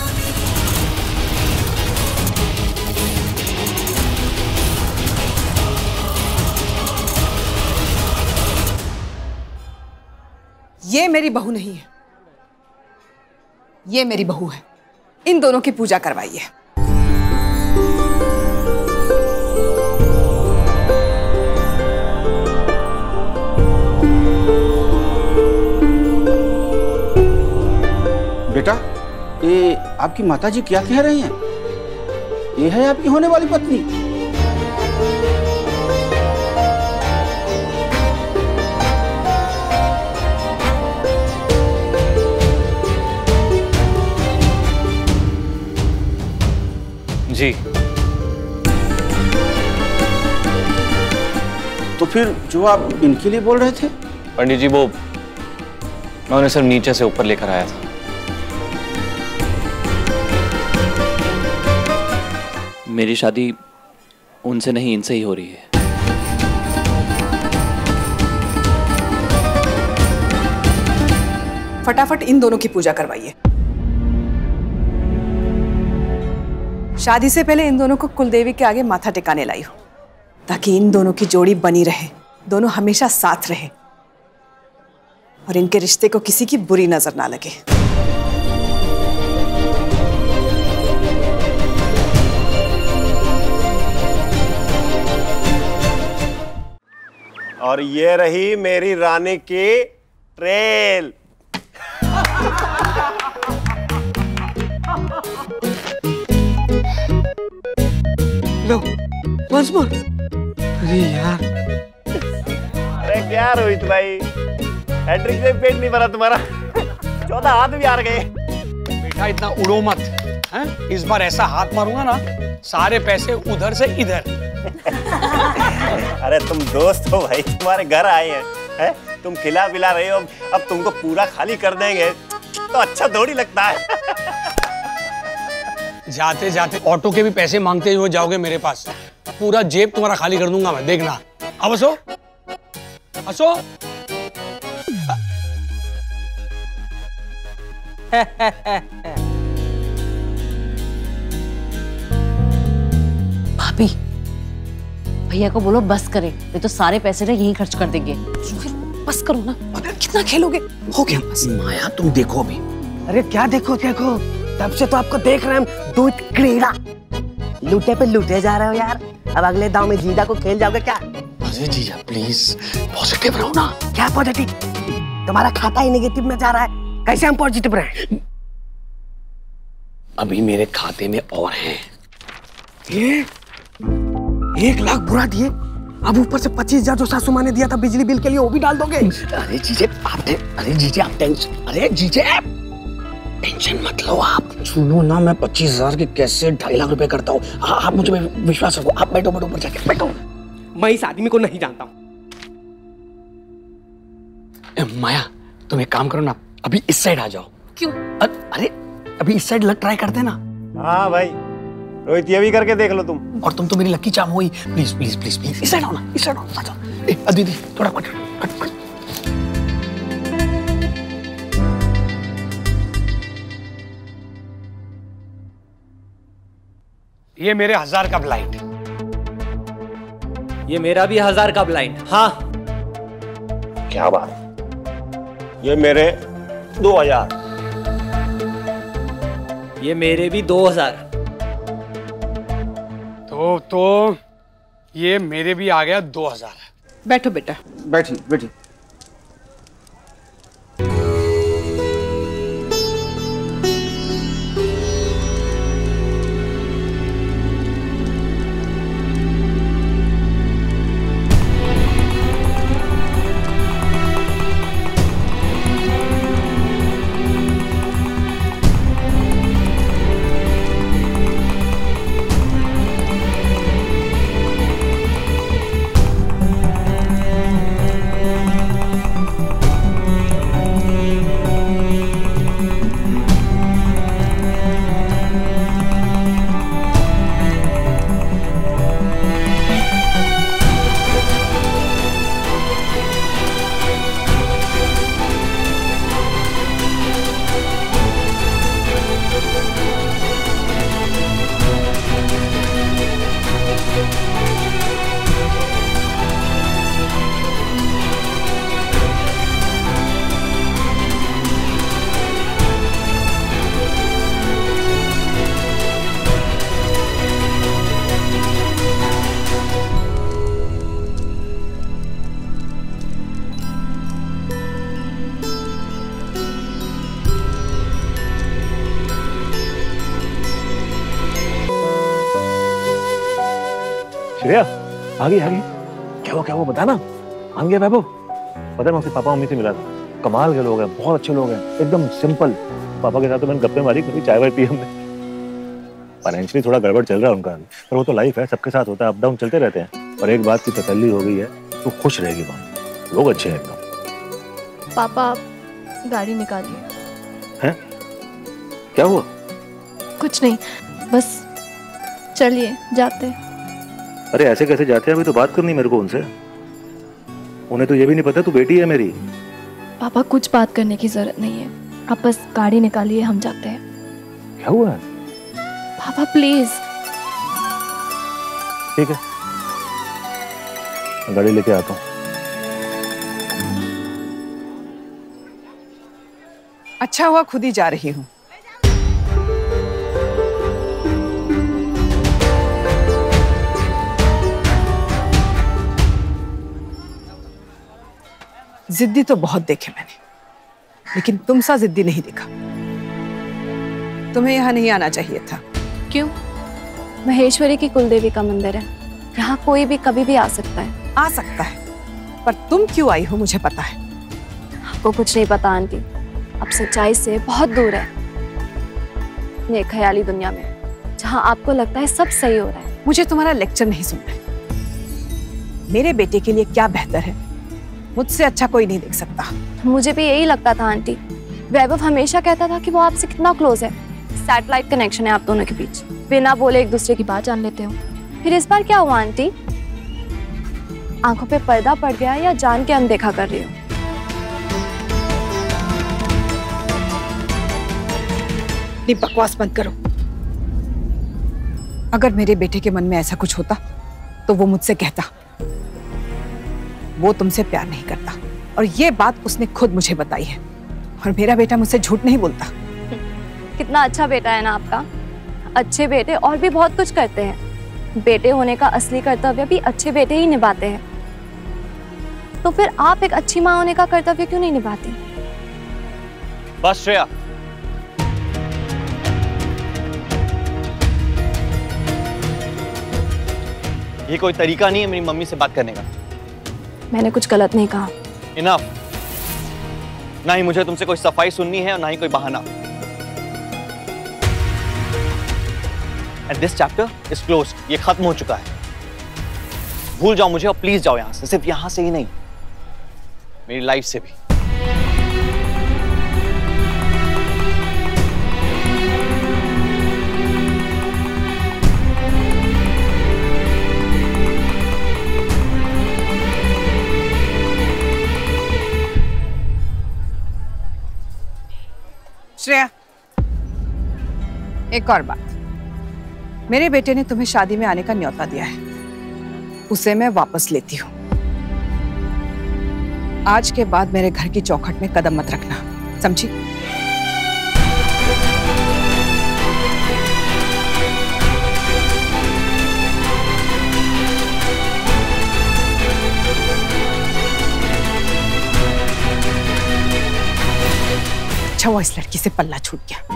ये मेरी बहू नहीं है, ये मेरी बहू है। इन दोनों की पूजा करवाइए। बेटा ये आपकी माताजी क्या कह रही हैं? ये है आपकी होने वाली पत्नी? जी। तो फिर जो आप इनके लिए बोल रहे थे? पंडित जी वो मैं उन्हें सिर्फ नीचे से ऊपर लेकर आया था। मेरी शादी उनसे नहीं इनसे ही हो रही है। फटाफट इन दोनों की पूजा करवाइए। शादी से पहले इन दोनों को कुलदेवी के आगे माथा टिकाने लाई हो, ताकि इन दोनों की जोड़ी बनी रहे, दोनों हमेशा साथ रहे और इनके रिश्ते को किसी की बुरी नजर ना लगे। और ये रही मेरी रानी की ट्रेल। लो, once more। अरे यार, अरे क्या रोहित भाई, हैट्रिक से पेट नहीं भरा तुम्हारा? चौदह हाथ भी हार गए। बेटा इतना उड़ो मत, हैं? इस बार ऐसा हाथ मारूंगा ना, सारे पैसे उधर से इधर। अरे तुम दोस्त हो भाई, तुम्हारे घर आए हैं, हैं? तुम खिला पिला रहे हो, अब तुमको पूरा खाली कर देंगे तो अच्छा थोड़ी लगता है। जाते जाते ऑटो के भी पैसे मांगते हुए जाओगे मेरे पास, पूरा जेब तुम्हारा खाली कर दूंगा मैं, देखना। अब हंसो हंसो। भाभी भैया को बोलो बस करें, ये तो सारे पैसे ना यहीं खर्च कर देंगे। बस करो ना, कितना खेलोगे? हो गया बस। माया तुम देखो भी। अरे क्या देखो देखो, तब से तो आपको देख रहे हैं दूध क्रीड़ा, लूटे पे लूटे जा रहे हो यार। अब अगले दांव में जीजा को खेल जाओगे क्या? अरे जीजा प्लीज पॉजिटिव रहो ना। क्या पॉजिटिव? तुम्हारा खाता ही नेगेटिव में जा रहा है, कैसे हम पॉजिटिव रहे? अभी मेरे खाते में और हैं। ये एक लाख बुरा दिए, अब ऊपर से पच्चीस हजार जो सासू माँ ने दिया था बिजली बिल के लिए वो भी डाल दोगे? अरे जीजे आप टे, अरे जीजे आप टेंशन अरे जीजे टेंशन मत लो आप। सुनो ना, मैं पच्चीस हजार के कैसे ढाई लाख रुपए करता हूँ। आप मुझे विश्वास रखो, आप बैठो बैठो ऊपर जाके बैठो। मैं इस आदमी को नहीं जानता हूँ। माया तुम एक काम करो ना, अभी इस साइड आ जाओ। क्यों? अरे अभी इस साइड लग ट्राई करते ना। हाँ भाई रोहित, ये भी करके देख लो तुम। और तुम तो मेरी लक्की चाम हुई। प्लीज प्लीज प्लीज प्लीज इस साइड आओ ना, इस साइड आओ। आ जाओ। ए दीदी थोड़ा कट कट कट। ये मेरे हजार का ब्लाइंड। ये मेरा भी हजार का ब्लाइंड। हाँ क्या बात। ये मेरे दो हजार। ये मेरे भी दो हजार। तो तो ये मेरे भी आ गया दो हजार। बैठो बेटा। बैठी बैठी। श्रेया आ गई आ गई। क्या हुआ क्या हुआ बता ना। मान गया वैभव? पता है मैं उसके पापा मम्मी से मिला था, कमाल के लोग हैं, बहुत अच्छे लोग हैं, एकदम सिंपल। पापा के साथ तो मैंने गप्पे मारी, कभी चाय वाय पी हमने। फाइनेंशियली थोड़ा गड़बड़ चल रहा है उनका, पर वो तो लाइफ है, सबके साथ होता है, अप डाउन चलते रहते हैं। और एक बात की तसल्ली हो गई है, तो खुश रहेगी वहाँ, लोग अच्छे हैं एकदम। पापा आप गाड़ी निकालिए। हैं? क्या हुआ? कुछ नहीं, बस चलिए जाते हैं। अरे ऐसे कैसे जाते हैं, अभी तो बात करनी मेरे को उनसे। उन्हें तो ये भी नहीं पता तू बेटी है मेरी। पापा कुछ बात करने की जरूरत नहीं है, आप बस गाड़ी निकालिए, हम जाते हैं। क्या हुआ? पापा प्लीज। ठीक है, गाड़ी लेके आता हूँ। अच्छा हुआ खुद ही जा रही हूँ। जिद्दी तो बहुत देखे मैंने, लेकिन तुम सा जिद्दी नहीं देखा। तुम्हें यहाँ नहीं आना चाहिए था। क्यों? महेश्वरी की कुलदेवी का मंदिर है, यहाँ कोई भी कभी भी आ सकता है। आ सकता है, पर तुम क्यों आई हो मुझे पता है। आपको कुछ नहीं पता आंटी, आप सच्चाई से बहुत दूर है, ये ख्याली दुनिया में, जहाँ आपको लगता है सब सही हो रहा है। मुझे तुम्हारा लेक्चर नहीं सुनना है। मेरे बेटे के लिए क्या बेहतर है, मुझसे अच्छा कोई नहीं देख सकता। मुझे भी यही लगता था आंटी। वैभव हमेशा कहता था कि वो आपसे कितना क्लोज है, सैटेलाइट कनेक्शन है आप दोनों के बीच, बिना बोले एक दूसरे की बात जान लेते हो। फिर इस बार क्या हुआ आंटी? आंखों पे पर्दा पड़ गया या जान के अनदेखा कर रही हो? नहीं, बकवास बंद करो। अगर मेरे बेटे के मन में ऐसा कुछ होता तो वो मुझसे कहता। वो तुमसे प्यार नहीं करता, और ये बात उसने खुद मुझे बताई है। और मेरा बेटा मुझसे झूठ नहीं बोलता। कितना अच्छा बेटा है ना आपका। अच्छे बेटे और भी बहुत कुछ करते हैं, बेटे होने का असली कर्तव्य भी अच्छे बेटे ही निभाते हैं। तो फिर आप एक अच्छी माँ होने का कर्तव्य क्यों नहीं निभाती? बस श्रेया, ये कोई तरीका नहीं है मेरी मम्मी से बात करने का। मैंने कुछ गलत नहीं कहा। इनफ। ना ही मुझे तुमसे कोई सफाई सुननी है और ना ही कोई बहाना। And this chapter is closed. ये खत्म हो चुका है। भूल जाओ मुझे और प्लीज जाओ यहां से। सिर्फ यहां से ही नहीं, मेरी लाइफ से भी। श्रेया, एक और बात, मेरे बेटे ने तुम्हें शादी में आने का न्योता दिया है, उसे मैं वापस लेती हूँ। आज के बाद मेरे घर की चौखट में कदम मत रखना, समझी? अच्छा वो इस लड़की से पल्ला छूट गया।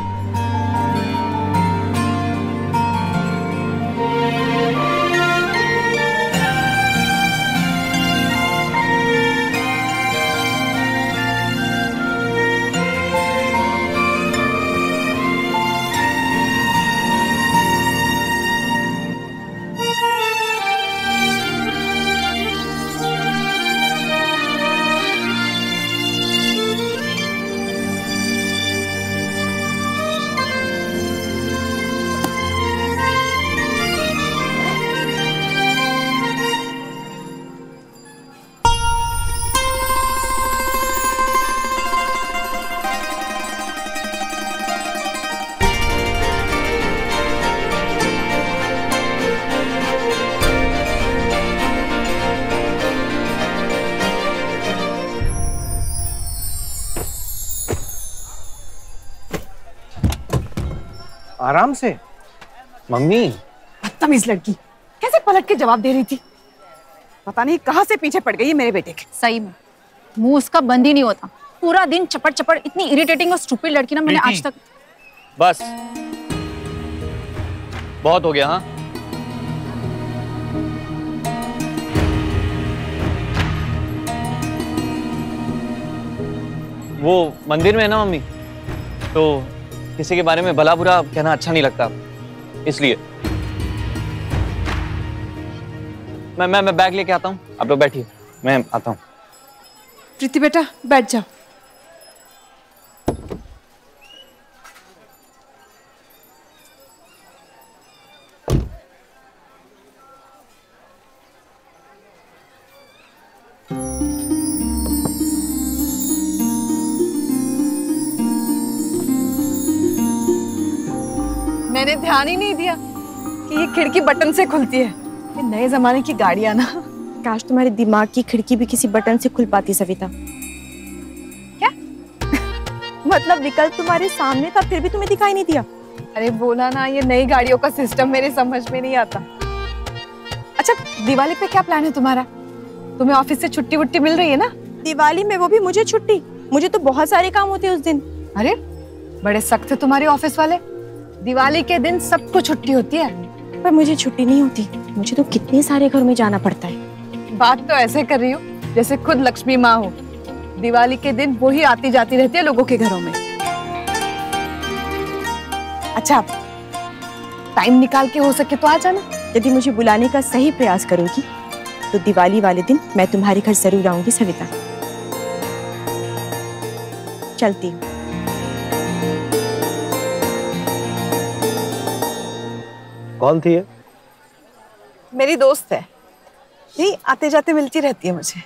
आराम से। मम्मी, बदतमीज लड़की, कैसे पलट के जवाब दे रही थी। पता नहीं कहां से पीछे पड़ गई है मेरे बेटे के। सही में मुंह उसका बंद ही नहीं होता, पूरा दिन चपड़ चपड़। इतनी इरिटेटिंग और स्टूपिड लड़की ना मैंने आज तक। बस बहुत हो गया। हाँ, वो मंदिर में है ना मम्मी, तो किसी के बारे में भला बुरा कहना अच्छा नहीं लगता, इसलिए मैं मैं मैं बैग लेके आता हूँ। आप लोग बैठिए, मैं आता हूँ। प्रीति बेटा बैठ जाओ। मैंने ध्यान ही नहीं दिया कि ये खिड़की बटन से खुलती है। ये नए जमाने की गाड़ियां ना। काश तुम्हारे दिमाग की खिड़की भी किसी बटन से खुल पाती सविता। क्या? मतलब विकल्प तुम्हारे सामने था फिर भी तुम्हें दिखाई नहीं दिया। अरे बोला ना, ये नई गाड़ियों का सिस्टम मेरे समझ में नहीं आता। अच्छा दिवाली पे क्या प्लान है तुम्हारा? तुम्हें ऑफिस से छुट्टी वुट्टी मिल रही है ना? दिवाली में वो भी मुझे छुट्टी? मुझे तो बहुत सारे काम होते हैं उस दिन। अरे बड़े सख्त है तुम्हारे ऑफिस वाले। दिवाली के दिन सबको छुट्टी होती है, पर मुझे छुट्टी नहीं होती। मुझे तो कितने सारे घर में जाना पड़ता है। बात तो ऐसे कर रही हो जैसे खुद लक्ष्मी माँ हो। दिवाली के दिन वो ही आती जाती रहती है लोगों के घरों में। अच्छा टाइम निकाल के हो सके तो आ जाना। यदि मुझे बुलाने का सही प्रयास करोगी तो दिवाली वाले दिन मैं तुम्हारे घर जरूर आऊंगी सविता। चलती हूँ। कौन थी ये? मेरी दोस्त है, नहीं आते जाते मिलती रहती है मुझे।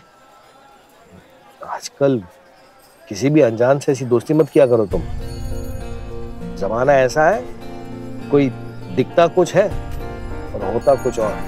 आजकल किसी भी अनजान से ऐसी दोस्ती मत किया करो तुम। जमाना ऐसा है, कोई दिखता कुछ है और होता कुछ और।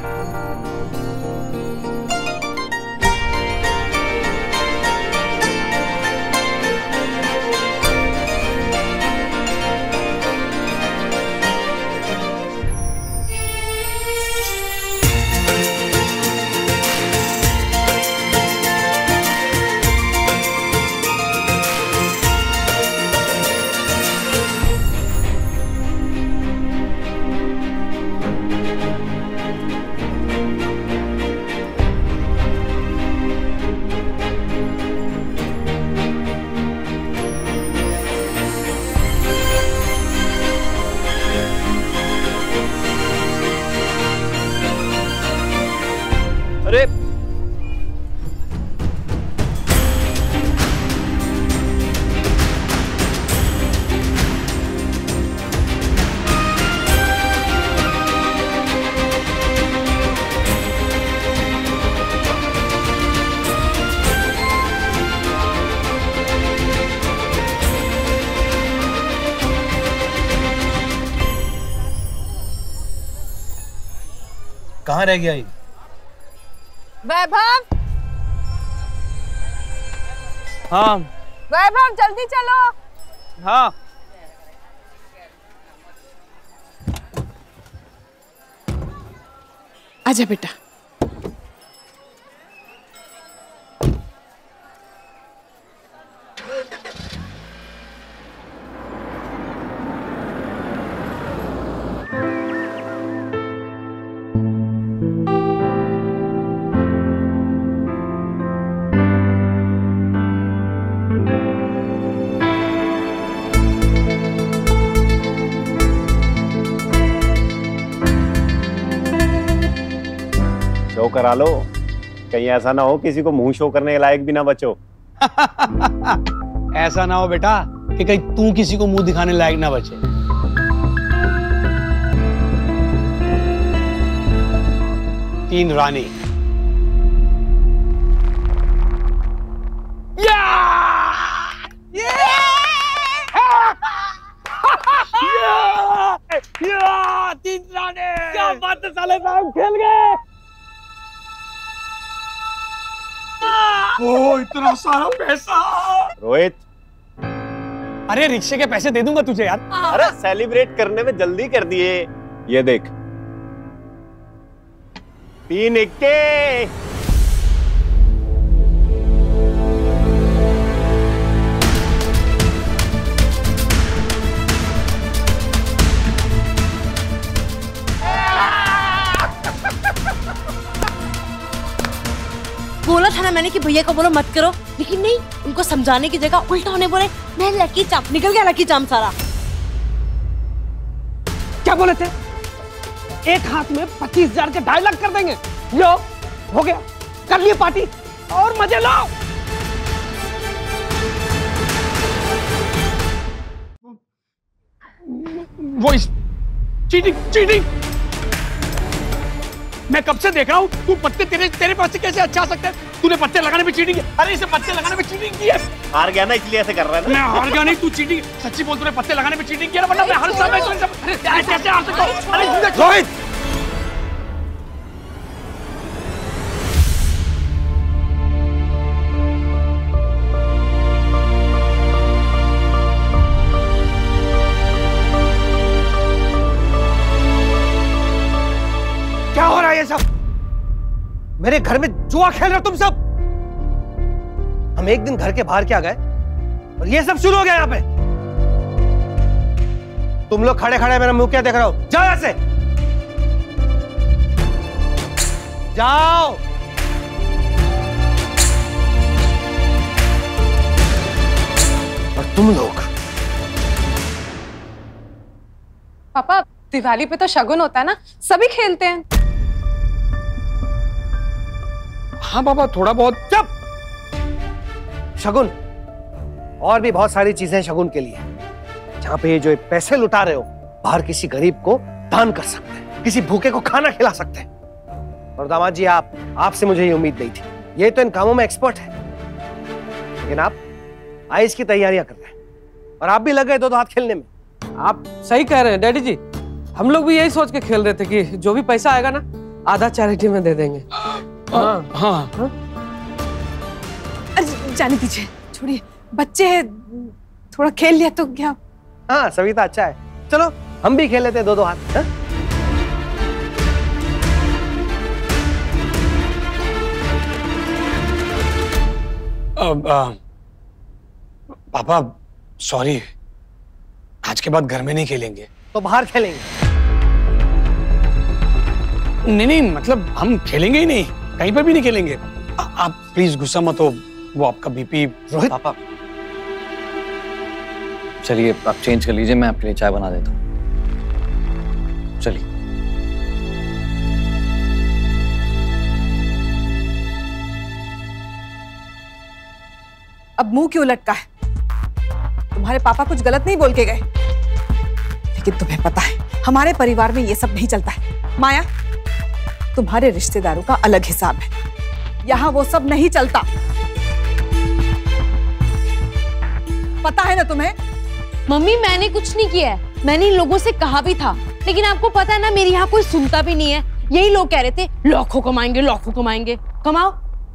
कहाँ रह गया ये? वैभव, हाँ वैभव जल्दी चलो। हाँ। आजा बेटा। शो करा लो, कहीं ऐसा ना हो किसी को मुंह शो करने के लायक भी ना बचो। ऐसा ना हो बेटा कि कहीं तू किसी को मुंह दिखाने लायक ना बचे। तीन रानी। या! या! या! तीन रानी। क्या बात है साले साहब, खेल गए। ओ इतना सारा पैसा। रोहित, अरे रिक्शे के पैसे दे दूंगा तुझे यार। अरे सेलिब्रेट करने में जल्दी कर दिए। ये देख, तीन इक्के। बोला था ना मैंने कि भैया को बोलो मत करो, लेकिन नहीं, उनको समझाने की जगह उल्टा होने बोले। मैं लकी चाम, निकल गया लकी चाम सारा। क्या बोले थे? एक हाथ में पच्चीस हजार के ढाई लाख कर देंगे। लो, हो गया, कर लिए पार्टी और मजे लो। वो इस चीटिंग चीटिंग मैं कब से देख रहा हूँ। तू पत्ते तेरे तेरे पास से कैसे अच्छा आ सकता है? तूने पत्ते लगाने में चीटिंग की। अरे इसे पत्ते लगाने में चीटिंग की है। हार गया ना इसलिए ऐसे कर रहा है ना। मैं हार गया नहीं, तू चीटिंग सच्ची बोल, तूने पत्ते लगाने में चीटिंग किया ना, वरना मैं हर समय तो सब अरे कैसे हार सकता हूँ? अरे रोहित, क्या हो रहा है ये सब? मेरे घर में जुआ खेल रहे हो तुम सब। हम एक दिन घर के बाहर क्या गए और ये सब शुरू हो गया यहाँ पे। तुम लोग खड़े खड़े मेरा मुंह क्या देख रहे हो? जाओ यहाँ से, जाओ। और तुम लोग, पापा दिवाली पे तो शगुन होता है ना, सभी खेलते हैं। हाँ बाबा, थोड़ा बहुत। चुप। शगुन और भी बहुत सारी चीजें शगुन के लिए, जहां पे ये जो पैसे लुटा रहे हो, बाहर किसी गरीब को दान कर सकते हैं, किसी भूखे को खाना खिला सकते हैं। और दामाद जी, आप आपसे मुझे ये उम्मीद नहीं थी। ये तो इन कामों में एक्सपर्ट है, लेकिन आप आइस की तैयारियां कर रहे हैं और आप भी लग गए दो दो हाथ खेलने में। आप सही कह रहे हैं डैडी जी, हम लोग भी यही सोच के खेल रहे थे कि जो भी पैसा आएगा ना, आधा चैरिटी में दे देंगे। हाँ हाँ, हाँ? अरे जाने दीजिए, छोड़िए, बच्चे हैं, थोड़ा खेल लिया तो क्या। हाँ सविता, अच्छा है, चलो हम भी खेल लेते हैं दो दो हाथ। हा? अब, आ, पापा सॉरी, आज के बाद घर में नहीं खेलेंगे। तो बाहर खेलेंगे। नहीं नहीं, मतलब हम खेलेंगे ही नहीं, कहीं पर भी नहीं खेलेंगे। आ, आप प्लीज गुस्सा मत हो, वो आपका बीपी। रोहित पापा, चलिए आप चेंज कर लीजिए, मैं आपके लिए चाय बना देता हूँ। चलिए। अब मुंह क्यों लटका है? तुम्हारे पापा कुछ गलत नहीं बोल के गए, लेकिन तुम्हें पता है हमारे परिवार में ये सब नहीं चलता है। माया, तुम्हारे रिश्तेदारों का अलग हिसाब है, यहाँ वो सब नहीं चलता, पता है ना तुम्हें? मम्मी मैंने कुछ नहीं किया है, मैंने इन लोगों से कहा भी था, लेकिन आपको पता है ना मेरे यहाँ कोई सुनता भी नहीं है। यही लोग कह रहे थे लाखों कमाएंगे लाखों कमाएंगे। कमाओ।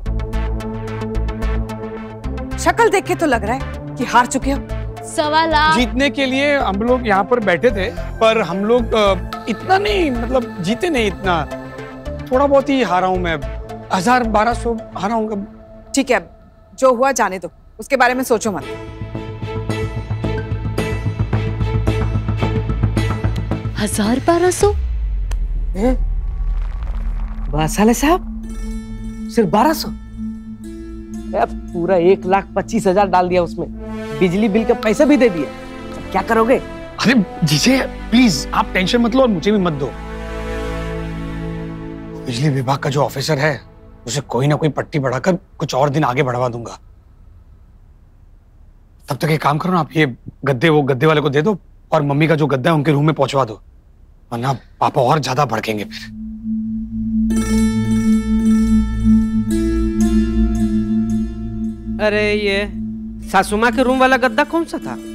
शक्ल देख के तो लग रहा है कि हार चुके हो। सवा लाख जीतने के लिए हम लोग यहाँ पर बैठे थे, पर हम लोग इतना नहीं, मतलब जीते नहीं इतना, थोड़ा बहुत ही हारा हूं मैं, हजार बारह सौ हारा हूं। ठीक है, अब जो हुआ जाने दो, उसके बारे में सोचो मत। हजार बारह सौ साले साहब, सिर्फ बारह सौ? पूरा एक लाख पच्चीस हजार डाल दिया उसमें, बिजली बिल के पैसे भी दे दिए। क्या करोगे? अरे जीजे प्लीज आप टेंशन मत लो और मुझे भी मत दो। बिजली विभाग का जो ऑफिसर है उसे कोई ना कोई पट्टी बढ़ाकर कुछ और दिन आगे बढ़वा दूंगा। तब तक एक काम करो ना, आप ये गद्दे वो गद्दे वाले को दे दो और मम्मी का जो गद्दा है उनके रूम में पहुंचवा दो, वरना पापा और ज्यादा भड़केंगे फिर। अरे ये सासू माँ के रूम वाला गद्दा कौन सा था?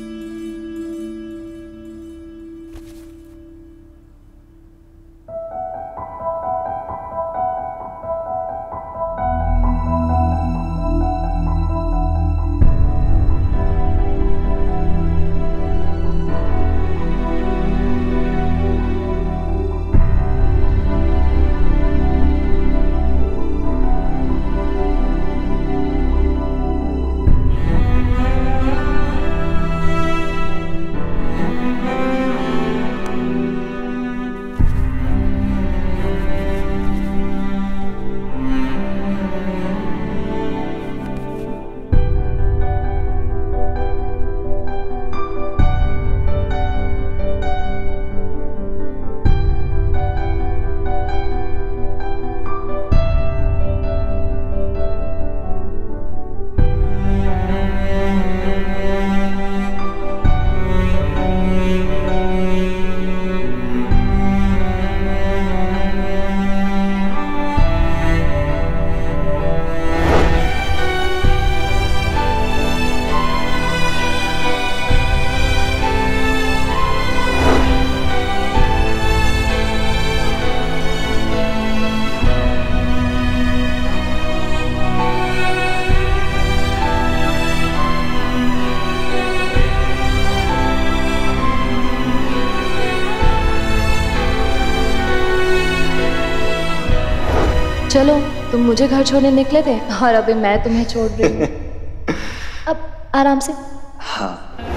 चलो, तुम मुझे घर छोड़ने निकले थे और अभी मैं तुम्हें छोड़ रही हूँ। अब आराम से। हाँ।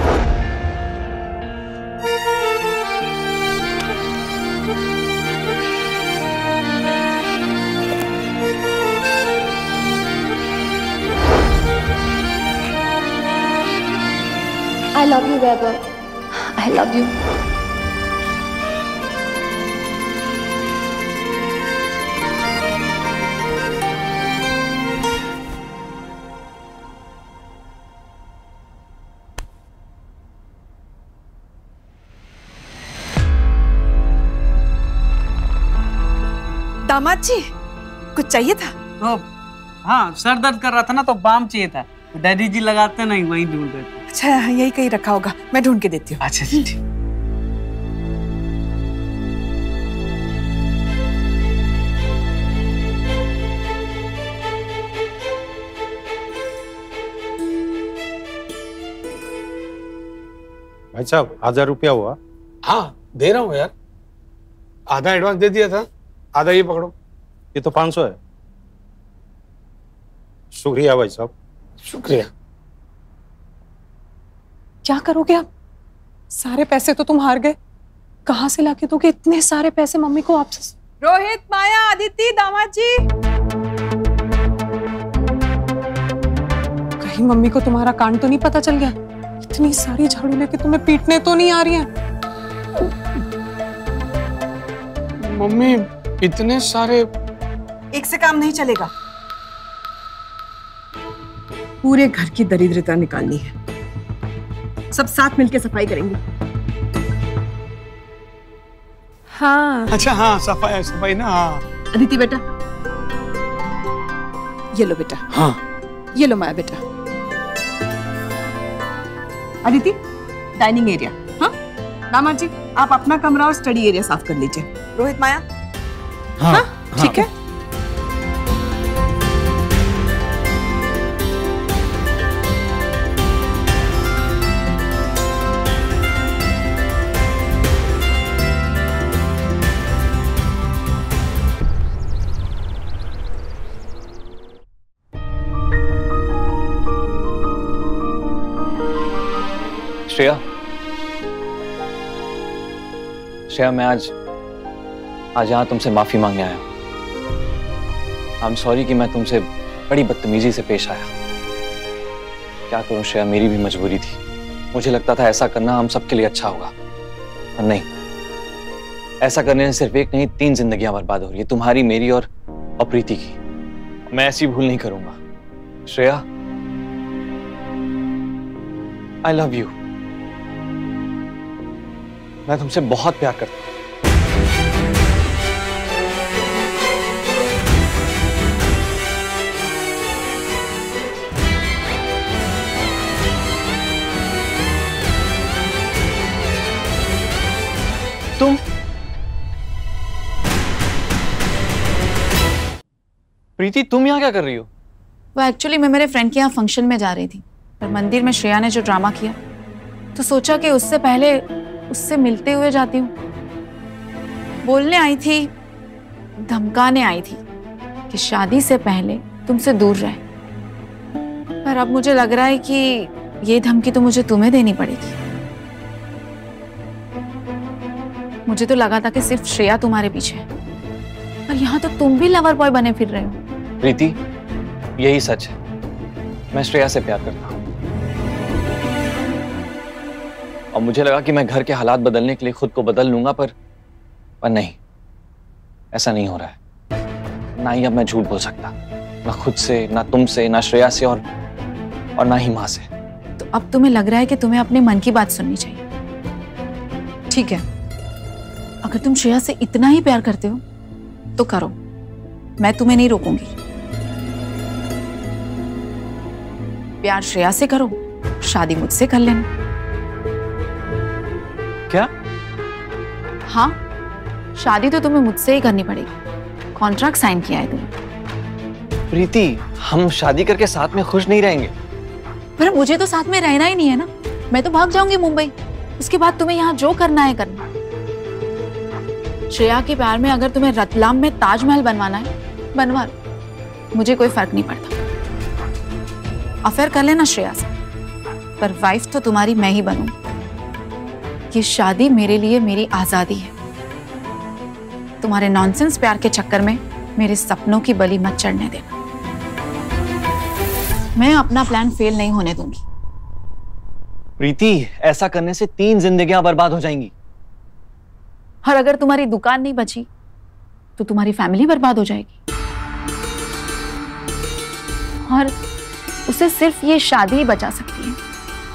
I love you, Weber. I love you. दामाद जी, कुछ चाहिए था? ओ, हाँ, सर दर्द कर रहा था ना तो बाम चाहिए था। डैडी जी लगाते नहीं, वहीं ढूंढ रहे थे। अच्छा, यही कहीं रखा होगा, मैं ढूंढ के देती हूँ। अच्छा जी, ठीक। भाई साहब, हजार रुपया हुआ। हाँ दे रहा हूँ यार, आधा एडवांस दे दिया था, आधा ये पकड़ो। ये तो पाँच सौ है। शुक्रिया भाई साहब। शुक्रिया। क्या करोगे अब? सारे पैसे तो तुम हार गए, कहाँ से लाके दोगे इतने सारे पैसे मम्मी को वापस? रोहित, माया, आदित्य, दामाद जी, कहीं मम्मी को तुम्हारा कांड तो नहीं पता चल गया? इतनी सारी झाड़ू लेके तुम्हें पीटने तो नहीं आ रही हैं? मम्मी इतने सारे, एक से काम नहीं चलेगा, पूरे घर की दरिद्रता निकालनी है। सब साथ मिलके सफाई करेंगे। हाँ। अच्छा हाँ, सफाई सफाई ना। हाँ अदिति बेटा, ये लो बेटा। हाँ ये लो माया बेटा। Aditi, dining area. हाँ दामाद जी, आप अपना कमरा और स्टडी एरिया साफ कर लीजिए। रोहित, माया, हाँ, हाँ, ठीक है। श्रेया, श्रेया मैं आज आज यहाँ तुमसे माफी मांगने आया हूँ। आई एम सॉरी कि मैं तुमसे बड़ी बदतमीजी से पेश आया। क्या करूँ श्रेया, मेरी भी मजबूरी थी। मुझे लगता था ऐसा करना हम सबके लिए अच्छा होगा, पर नहीं। ऐसा करने से सिर्फ एक नहीं तीन जिंदगियां बर्बाद हो रही है, तुम्हारी, मेरी और और प्रीति की। मैं ऐसी भूल नहीं करूंगा। Shreya, I love you. मैं तुमसे बहुत प्यार करता हूं। तुम प्रीति, तुम यहाँ क्या कर रही हो? वो एक्चुअली मैं मेरे फ्रेंड के यहाँ फंक्शन में जा रही थी, पर मंदिर में श्रेया ने जो ड्रामा किया तो सोचा कि उससे पहले उससे मिलते हुए जाती हूँ। बोलने आई थी, धमकाने आई थी कि शादी से पहले तुमसे दूर रहे। पर अब मुझे लग रहा है कि ये धमकी तो मुझे तुम्हें देनी पड़ेगी। मुझे तो लगा था कि सिर्फ श्रेया तुम्हारे पीछे है, पर यहाँ तो तुम भी लवर बॉय बने फिर रहे हो। प्रीति, यही सच है। मैं श्रेया से प्यार करता हूँ और मुझे लगा कि मैं घर के हालात बदलने के लिए खुद को बदल लूंगा, पर पर नहीं, ऐसा नहीं हो रहा है। ना ही अब मैं झूठ बोल सकता, ना खुद से, ना तुमसे, ना श्रेया से और और ना ही माँ से। तो अब तुम्हें लग रहा है कि तुम्हें अपने मन की बात सुननी चाहिए। ठीक है, अगर तुम श्रेया से इतना ही प्यार करते हो तो करो, मैं तुम्हें नहीं रोकूंगी। प्यार श्रेया से करो, शादी मुझसे कर लेना। क्या? हाँ, शादी तो तुम्हें मुझसे ही करनी पड़ेगी। कॉन्ट्रैक्ट साइन किया है तुमने। प्रीति, हम शादी करके साथ में खुश नहीं रहेंगे। पर मुझे तो साथ में रहना ही नहीं है ना। मैं तो भाग जाऊंगी मुंबई, उसके बाद तुम्हें यहाँ जो करना है करना। श्रेया के प्यार में अगर तुम्हें रतलाम में ताजमहल बनवाना है, बनवा लो, मुझे कोई फर्क नहीं पड़ता। अफेयर कर लेना श्रेया से, पर वाइफ तो तुम्हारी मैं ही बनूंगी। ये शादी मेरे लिए मेरी आजादी है। तुम्हारे नॉनसेंस प्यार के चक्कर में मेरे सपनों की बलि मत चढ़ने देना। मैं अपना प्लान फेल नहीं होने दूंगी। प्रीति, ऐसा करने से तीन जिंदगियां बर्बाद हो जाएंगी। और अगर तुम्हारी दुकान नहीं बची तो तुम्हारी फैमिली बर्बाद हो जाएगी। और उसे सिर्फ ये शादी ही बचा सकती है।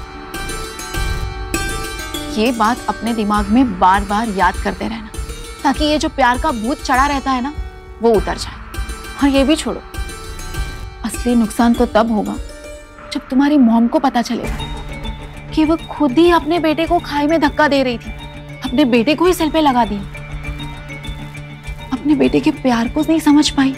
ये बात अपने दिमाग में बार बार याद करते रहना, ताकि ये जो प्यार का भूत चढ़ा रहता है ना, वो उतर जाए। और ये भी छोड़ो, असली नुकसान तो तब होगा जब तुम्हारी मॉम को पता चलेगा कि वो खुद ही अपने बेटे को खाई में धक्का दे रही थी, अपने बेटे को ही सिर पे लगा दी, अपने बेटे के प्यार को नहीं समझ पाई।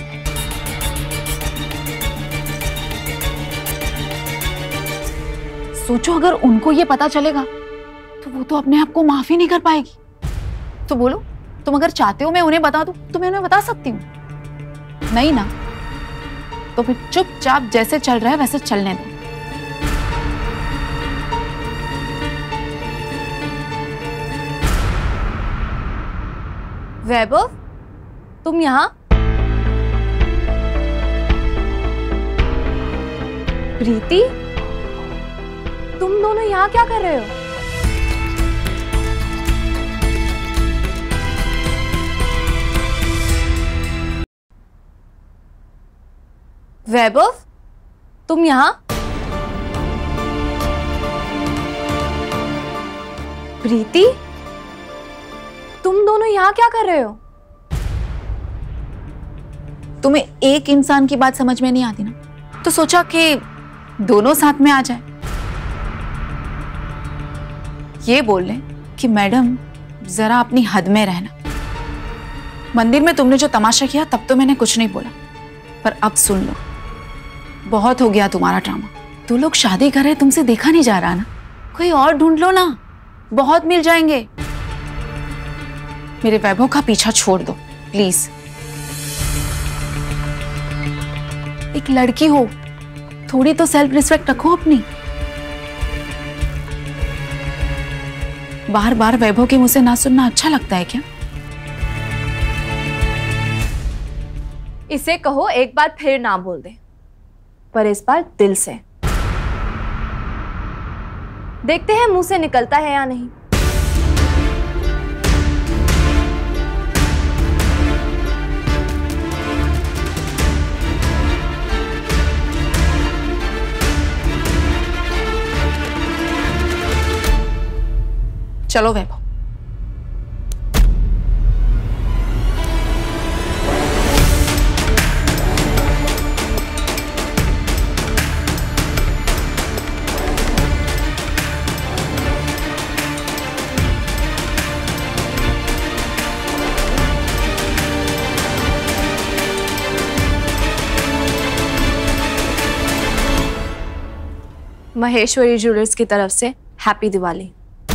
सोचो, अगर उनको ये पता चलेगा तो वो तो अपने आप को माफ ही नहीं कर पाएगी। तो बोलो, तुम अगर चाहते हो मैं उन्हें बता दूं तो मैं उन्हें बता सकती हूँ। नहीं ना, तो फिर चुपचाप जैसे चल रहा है वैसे चलने दो। वैभव, तुम यहाँ? प्रीति, तुम दोनों यहाँ क्या कर रहे हो? वैभव, तुम यहाँ? प्रीति, तुम दोनों यहाँ क्या कर रहे हो? तुम्हें एक इंसान की बात समझ में नहीं आती ना, तो सोचा कि दोनों साथ में आ जाए। ये बोल लें कि मैडम जरा अपनी हद में रहना, मंदिर में तुमने जो तमाशा किया तब तो मैंने कुछ नहीं बोला, पर अब सुन लो, बहुत हो गया तुम्हारा ड्रामा। तू लोग शादी कर रहे, तुमसे देखा नहीं जा रहा ना, कोई और ढूंढ लो ना, बहुत मिल जाएंगे। मेरे वैभव का पीछा छोड़ दो प्लीज। एक लड़की हो, थोड़ी तो सेल्फ रिस्पेक्ट रखो अपनी। बार बार वैभव के मुंह से ना सुनना अच्छा लगता है क्या? इसे कहो एक बार फिर ना बोल दे, पर इस बार दिल से। देखते हैं मुंह से निकलता है या नहीं। चलो वैभव। महेश्वरी ज्वेलर्स की तरफ से हैप्पी दिवाली।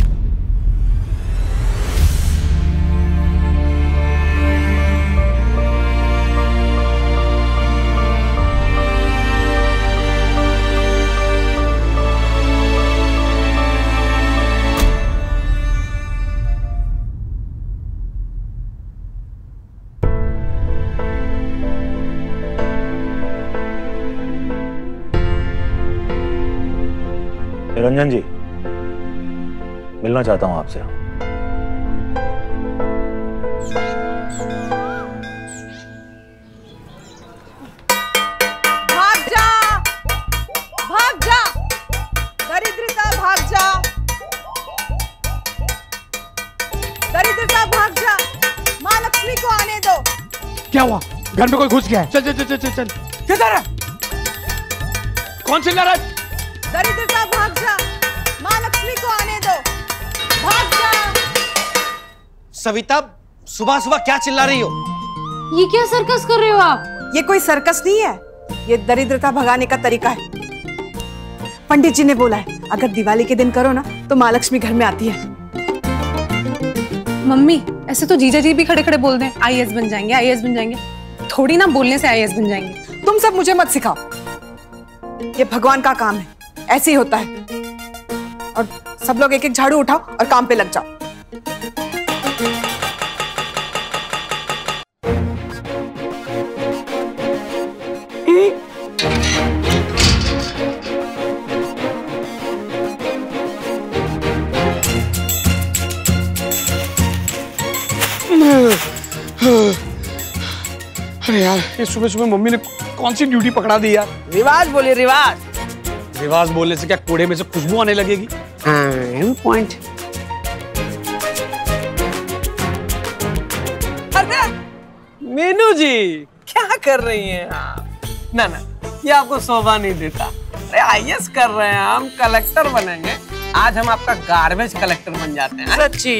निरंजन जी, मिलना चाहता हूं आपसे। भाग जा, भाग जा, दरिद्रता भाग जा, दरिद्रता भाग जा, माँ लक्ष्मी को आने दो। क्या हुआ? घर में कोई घुस गया है? चल चल चल चल चल। किधर है? कौन चिल्ला रहा है? दरिद्रता भाग जा, माँ लक्ष्मी को आने दो, भाग जा। सविता, सुबह सुबह क्या चिल्ला रही हो? ये क्या सर्कस कर रहे हो आप? ये कोई सर्कस नहीं है, ये दरिद्रता भगाने का तरीका है। पंडित जी ने बोला है अगर दिवाली के दिन करो ना तो माँ लक्ष्मी घर में आती है। मम्मी, ऐसे तो जीजा जी भी खड़े खड़े बोल दें आई ए एस बन जाएंगे, आई ए एस बन जाएंगे, थोड़ी ना बोलने से आई ए एस बन जाएंगे। तुम सब मुझे मत सिखाओ, ये भगवान का काम है, ऐसे ही होता है। और सब लोग एक एक झाड़ू उठाओ और काम पे लग जाओ। अरे यार, ये सुबह सुबह मम्मी ने कौन सी ड्यूटी पकड़ा दी यार? रिवाज बोलिए, रिवाज। रिवाज बोलने से क्या कूड़े में से खुशबू आने लगेगी? हाँ, पॉइंट। अरे मीनू जी, क्या कर रही हैं आप? ना ना, ये आपको शोभा नहीं देता। अरे आई ए एस कर रहे हैं हम, कलेक्टर बनेंगे। आज हम आपका गार्बेज कलेक्टर बन जाते हैं। सच्ची।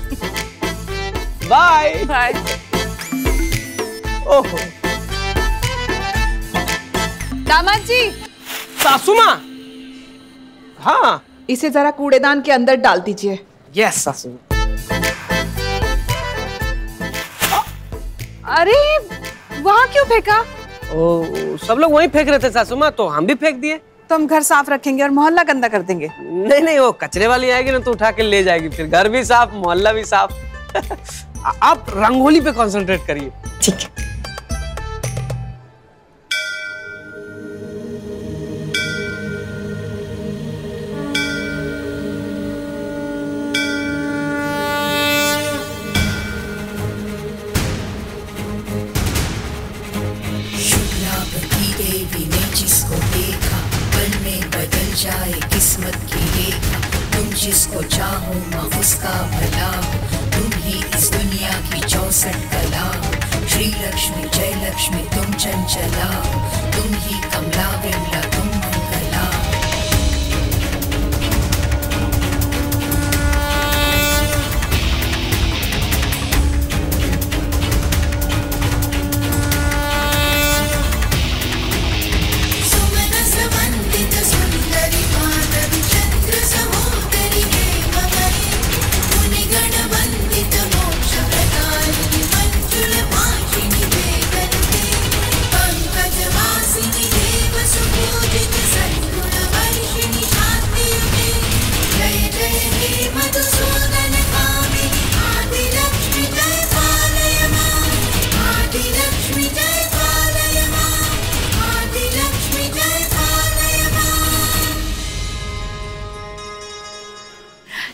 Bye bye. ओहो, दामाद जी। सासू माँ। हाँ, इसे जरा कूड़ेदान के अंदर डाल दीजिए। यस सासू। अरे वहाँ क्यों फेंका? ओ, सब लोग वहीं फेंक रहे थे सासू माँ, तो हम भी फेंक दिए। तो हम घर साफ रखेंगे और मोहल्ला गंदा कर देंगे। नहीं नहीं, वो कचरे वाली आएगी ना तो उठा के ले जाएगी, फिर घर भी साफ, मोहल्ला भी साफ। आप रंगोली पे कंसंट्रेट करिए। ठीक है। देवी ने जिसको देखा पल में बदल जाए किस्मत की रेखा। तुम जिसको चाहो माँ उसका भला हो, तुम ही इस दुनिया की चौसठ कला हो। श्री लक्ष्मी जय लक्ष्मी तुम चंचला हो, तुम ही कमला विमला तुम मंगला हो।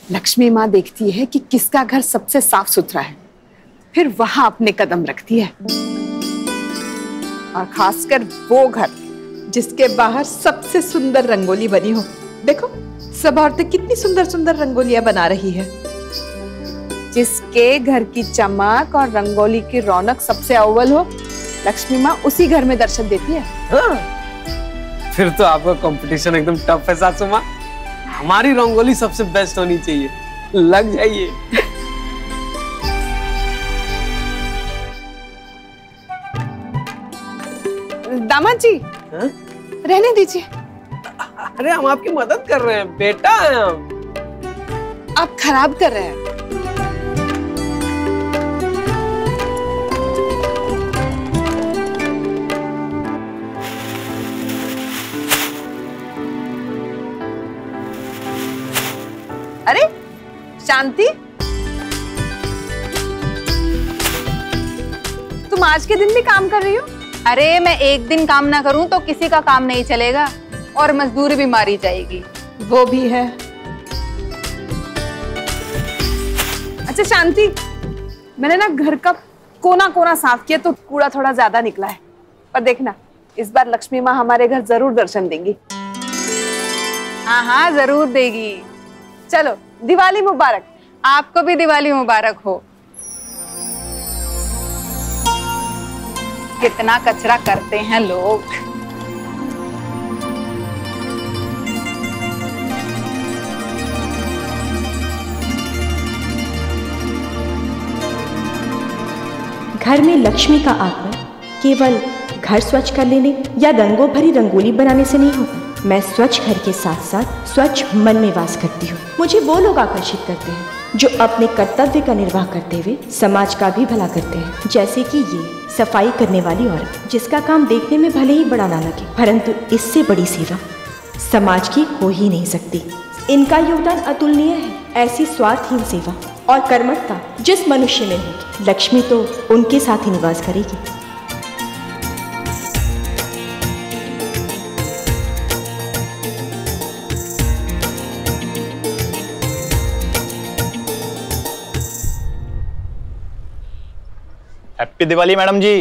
लक्ष्मी माँ देखती है कि किसका घर सबसे साफ सुथरा है, फिर वहां अपने कदम रखती है। और खासकर वो घर जिसके बाहर सबसे सुंदर रंगोली बनी हो। देखो सब औरतें कितनी सुंदर सुंदर रंगोलियां बना रही है। जिसके घर की चमक और रंगोली की रौनक सबसे अव्वल हो, लक्ष्मी माँ उसी घर में दर्शन देती है। हाँ। फिर तो आपका कंपटीशन एकदम टफ है सासू माँ। हमारी रंगोली सबसे बेस्ट होनी चाहिए, लग जाइए। दामाद जी, हाँ? रहने दीजिए। अरे हम आपकी मदद कर रहे हैं, बेटा है हम। आप खराब कर रहे हैं। अरे शांति, तुम आज के दिन भी काम कर रही हो? अरे मैं एक दिन काम ना करूं तो किसी का काम नहीं चलेगा और मजदूरी भी मारी जाएगी। वो भी है। अच्छा शांति, मैंने ना घर का कोना कोना साफ किया तो कूड़ा थोड़ा ज्यादा निकला है, पर देखना इस बार लक्ष्मी माँ हमारे घर जरूर दर्शन देंगी। हाँ हाँ जरूर देगी। चलो दिवाली मुबारक। आपको भी दिवाली मुबारक हो। कितना कचरा करते हैं लोग। घर में लक्ष्मी का आगमन केवल घर स्वच्छ कर लेने या रंगों भरी रंगोली बनाने से नहीं होता। मैं स्वच्छ घर के साथ साथ स्वच्छ मन में वास करती हूँ। मुझे वो लोग आकर्षित करते हैं जो अपने कर्तव्य का निर्वाह करते हुए समाज का भी भला करते हैं, जैसे कि ये सफाई करने वाली औरत, जिसका काम देखने में भले ही बड़ा ना लगे, परंतु इससे बड़ी सेवा समाज की हो ही नहीं सकती। इनका योगदान अतुलनीय है। ऐसी स्वार्थहीन सेवा और कर्मठता जिस मनुष्य में होगी, लक्ष्मी तो उनके साथ ही निवास करेगी। हैप्पी दिवाली मैडम जी।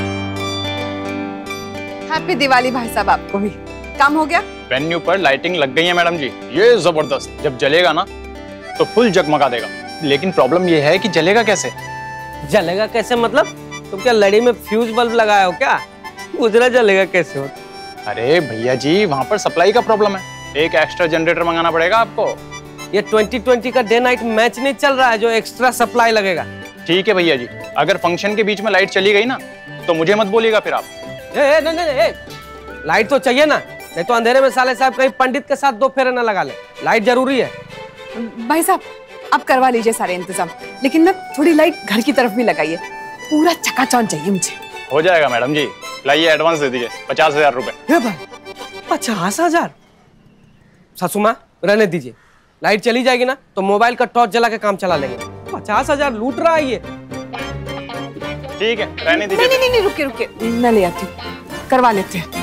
हैप्पी दिवाली भाई साहब, आपको भी। काम हो गया? वेन्यू पर लाइटिंग लग गई है मैडम जी, ये जबरदस्त। जब जलेगा ना तो फुल जगमगा देगा। लेकिन प्रॉब्लम ये है कि जलेगा कैसे? जलेगा कैसे मतलब? तुम क्या लड़ी में फ्यूज बल्ब लगाया हो क्या? उजला जलेगा कैसे हो? अरे भैया जी वहाँ पर सप्लाई का प्रॉब्लम है, एक एक्स्ट्रा जनरेटर मंगाना पड़ेगा आपको। ये ट्वेंटी ट्वेंटी का डे नाइट मैच नहीं चल रहा है जो एक्स्ट्रा सप्लाई लगेगा। ठीक है भैया जी, अगर फंक्शन के बीच में लाइट चली गई ना तो मुझे मत बोलिएगा फिर आप। ए, ए, नहीं, नहीं, ए, लाइट तो चाहिए ना, नहीं तो अंधेरे में साले साहब कहीं पंडित के साथ दो फेरे ना लगा ले। लाइट जरूरी है। भाई साहब आप करवा लीजिए सारे इंतजाम, लेकिन ना थोड़ी लाइट घर की तरफ भी लगाइए, पूरा चकाचौंध चाहिए मुझे। हो जाएगा मैडम जी, लाइए एडवांस दे दीजिए पचास हजार रुपए। पचास हजार? सासू माँ रहने दीजिए, लाइट चली जाएगी ना तो मोबाइल का टॉर्च जला के काम चला लेंगे। पचास हजार लूट रहा है ये। ठीक है रहने दीजिए। नहीं नहीं नहीं रुके रुके, मैं ले आती हूँ, करवा लेते हैं।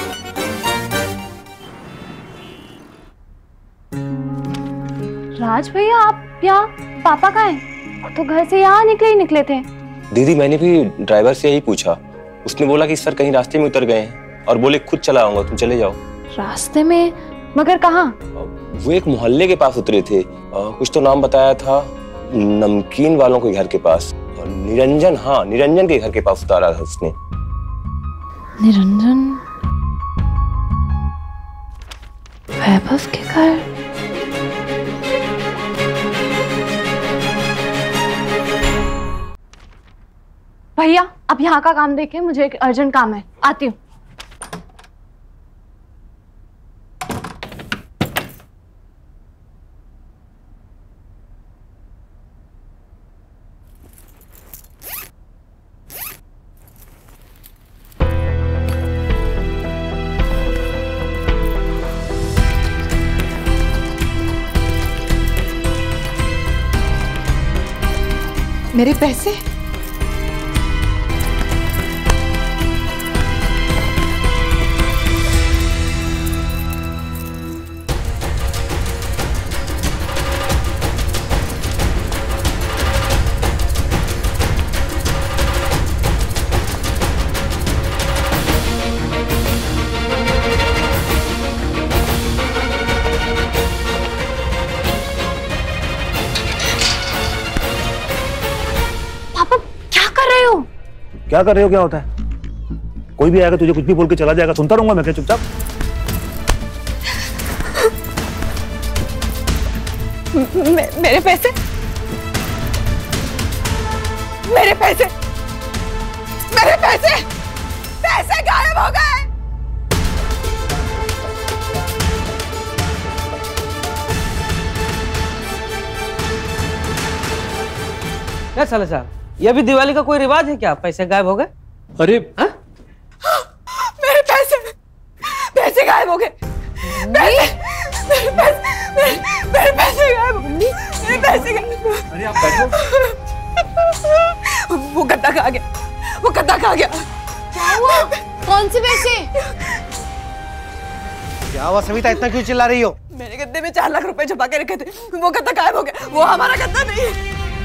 राज भैया आप यहाँ, पापा कहाँ हैं? वो तो घर से यहाँ निकले ही निकले थे। दीदी मैंने भी ड्राइवर से यही पूछा, उसने बोला कि सर कहीं रास्ते में उतर गए हैं और बोले खुद चला आऊंगा, तुम चले जाओ। रास्ते में? मगर कहाँ? वो एक मोहल्ले के पास उतरे थे, आ, कुछ तो नाम बताया था, नमकीन वालों के घर के पास। निरंजन, हाँ निरंजन के घर के पास उतारा था उसने। निरंजन वैभव के घर? भैया आप यहाँ का काम देखें, मुझे एक अर्जेंट काम है, आती हूँ। मेरे पैसे? क्या कर रहे हो? क्या होता है? कोई भी आएगा तुझे कुछ भी बोल के चला जाएगा, सुनता रहूंगा मैं क्या चुपचाप? मे, मेरे पैसे मेरे पैसे मेरे पैसे पैसे गायब हो गए। क्या साले साहब, ये भी दिवाली का कोई रिवाज है क्या? पैसे गायब हो गए? अरे हा? मेरे पैसे पैसे गायब हो गए। मेरे पैसे मेरे मेरे पैसे गायब हो गए। मेरे पैसे गायब। अरे आप बैठो। वो गद्दा खा गया, वो गद्दा खा गया। क्या हुआ? कौन से पैसे? क्या हुआ सविता, इतना क्यों चिल्ला रही हो? मेरे गद्दे में चार लाख रुपए छुपा के रखे थे, वो गद्दा गायब हो गया। वो हमारा गद्दा नहीं है।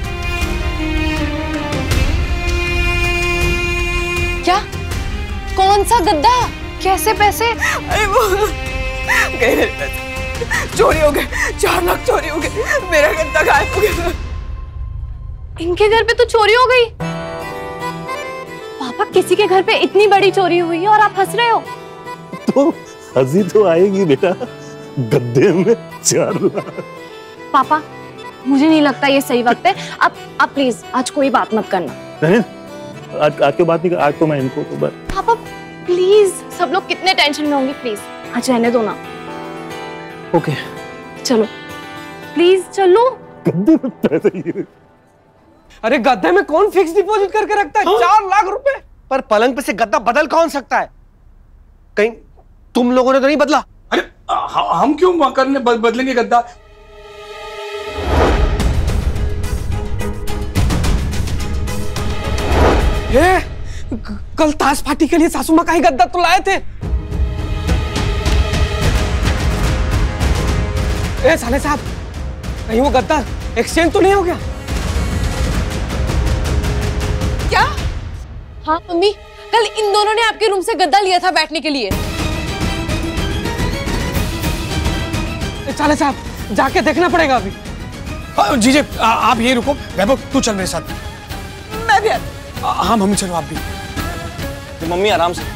क्या? कौन सा गद्दा? कैसे पैसे? अरे वो गए मेरे पैसे, चोरी हो गए। चार लाख चोरी हो गए। मेरा गद्दा गायब हो गया। इनके घर पे तो चोरी हो गई। पापा, किसी के घर पे इतनी बड़ी चोरी हुई है और आप हंस रहे हो? तो हंसी तो आएगी बेटा, गद्दे में चार लाख। पापा, मुझे नहीं लगता ये सही वक्त है। आप आप प्लीज आज कोई बात मत करना। नहीं, आज आज की बात नहीं, आज तो मैं इनको तो बस। पापा प्लीज, सब लोग कितने टेंशन में होंगे, प्लीज आज रहने दो ना। ओके चलो प्लीज चलो। गद्दे में पैसे ही। अरे गद्दे में कौन फिक्स डिपॉजिट करके रखता है? हाँ? चार लाख रुपए। पर पलंग पे से गद्दा बदल कौन सकता है? कहीं तुम लोगों ने तो नहीं बदला? अरे हम क्यों करने बदलेंगे गद्दा? ये कल ताश पार्टी के लिए सासू माँ का ही गद्दा तो लाए थे। ए साले साहब, कहीं वो गद्दा एक्सचेंज तो नहीं हो गया? क्या? हाँ मम्मी, कल इन दोनों ने आपके रूम से गद्दा लिया था बैठने के लिए। साले साहब, जाके देखना पड़ेगा अभी। जीजे आप यही रुको, वैभव तू चल मेरे साथ। मैं भी। हाँ मम्मी चलो आप भी। तो मम्मी आराम से।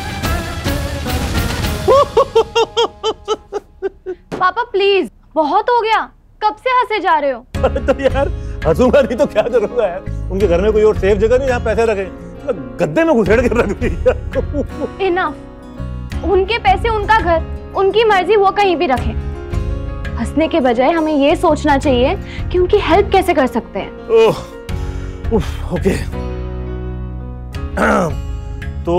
पापा प्लीज, बहुत हो गया। कब से हंसे जा रहे हो? तो यार हंसूंगा नहीं तो क्या करूंगा यार? उनके घर में कोई और सेफ जगह नहीं जहाँ पैसे रखे? गद्दे में घुसेड़ के रख दिया। इनफ। उनके पैसे, उनका घर, उनकी मर्जी, वो कहीं भी रखे। हंसने के बजाय हमें ये सोचना चाहिए कि उनकी हेल्प कैसे कर सकते हैं। ओह, उफ, ओके। तो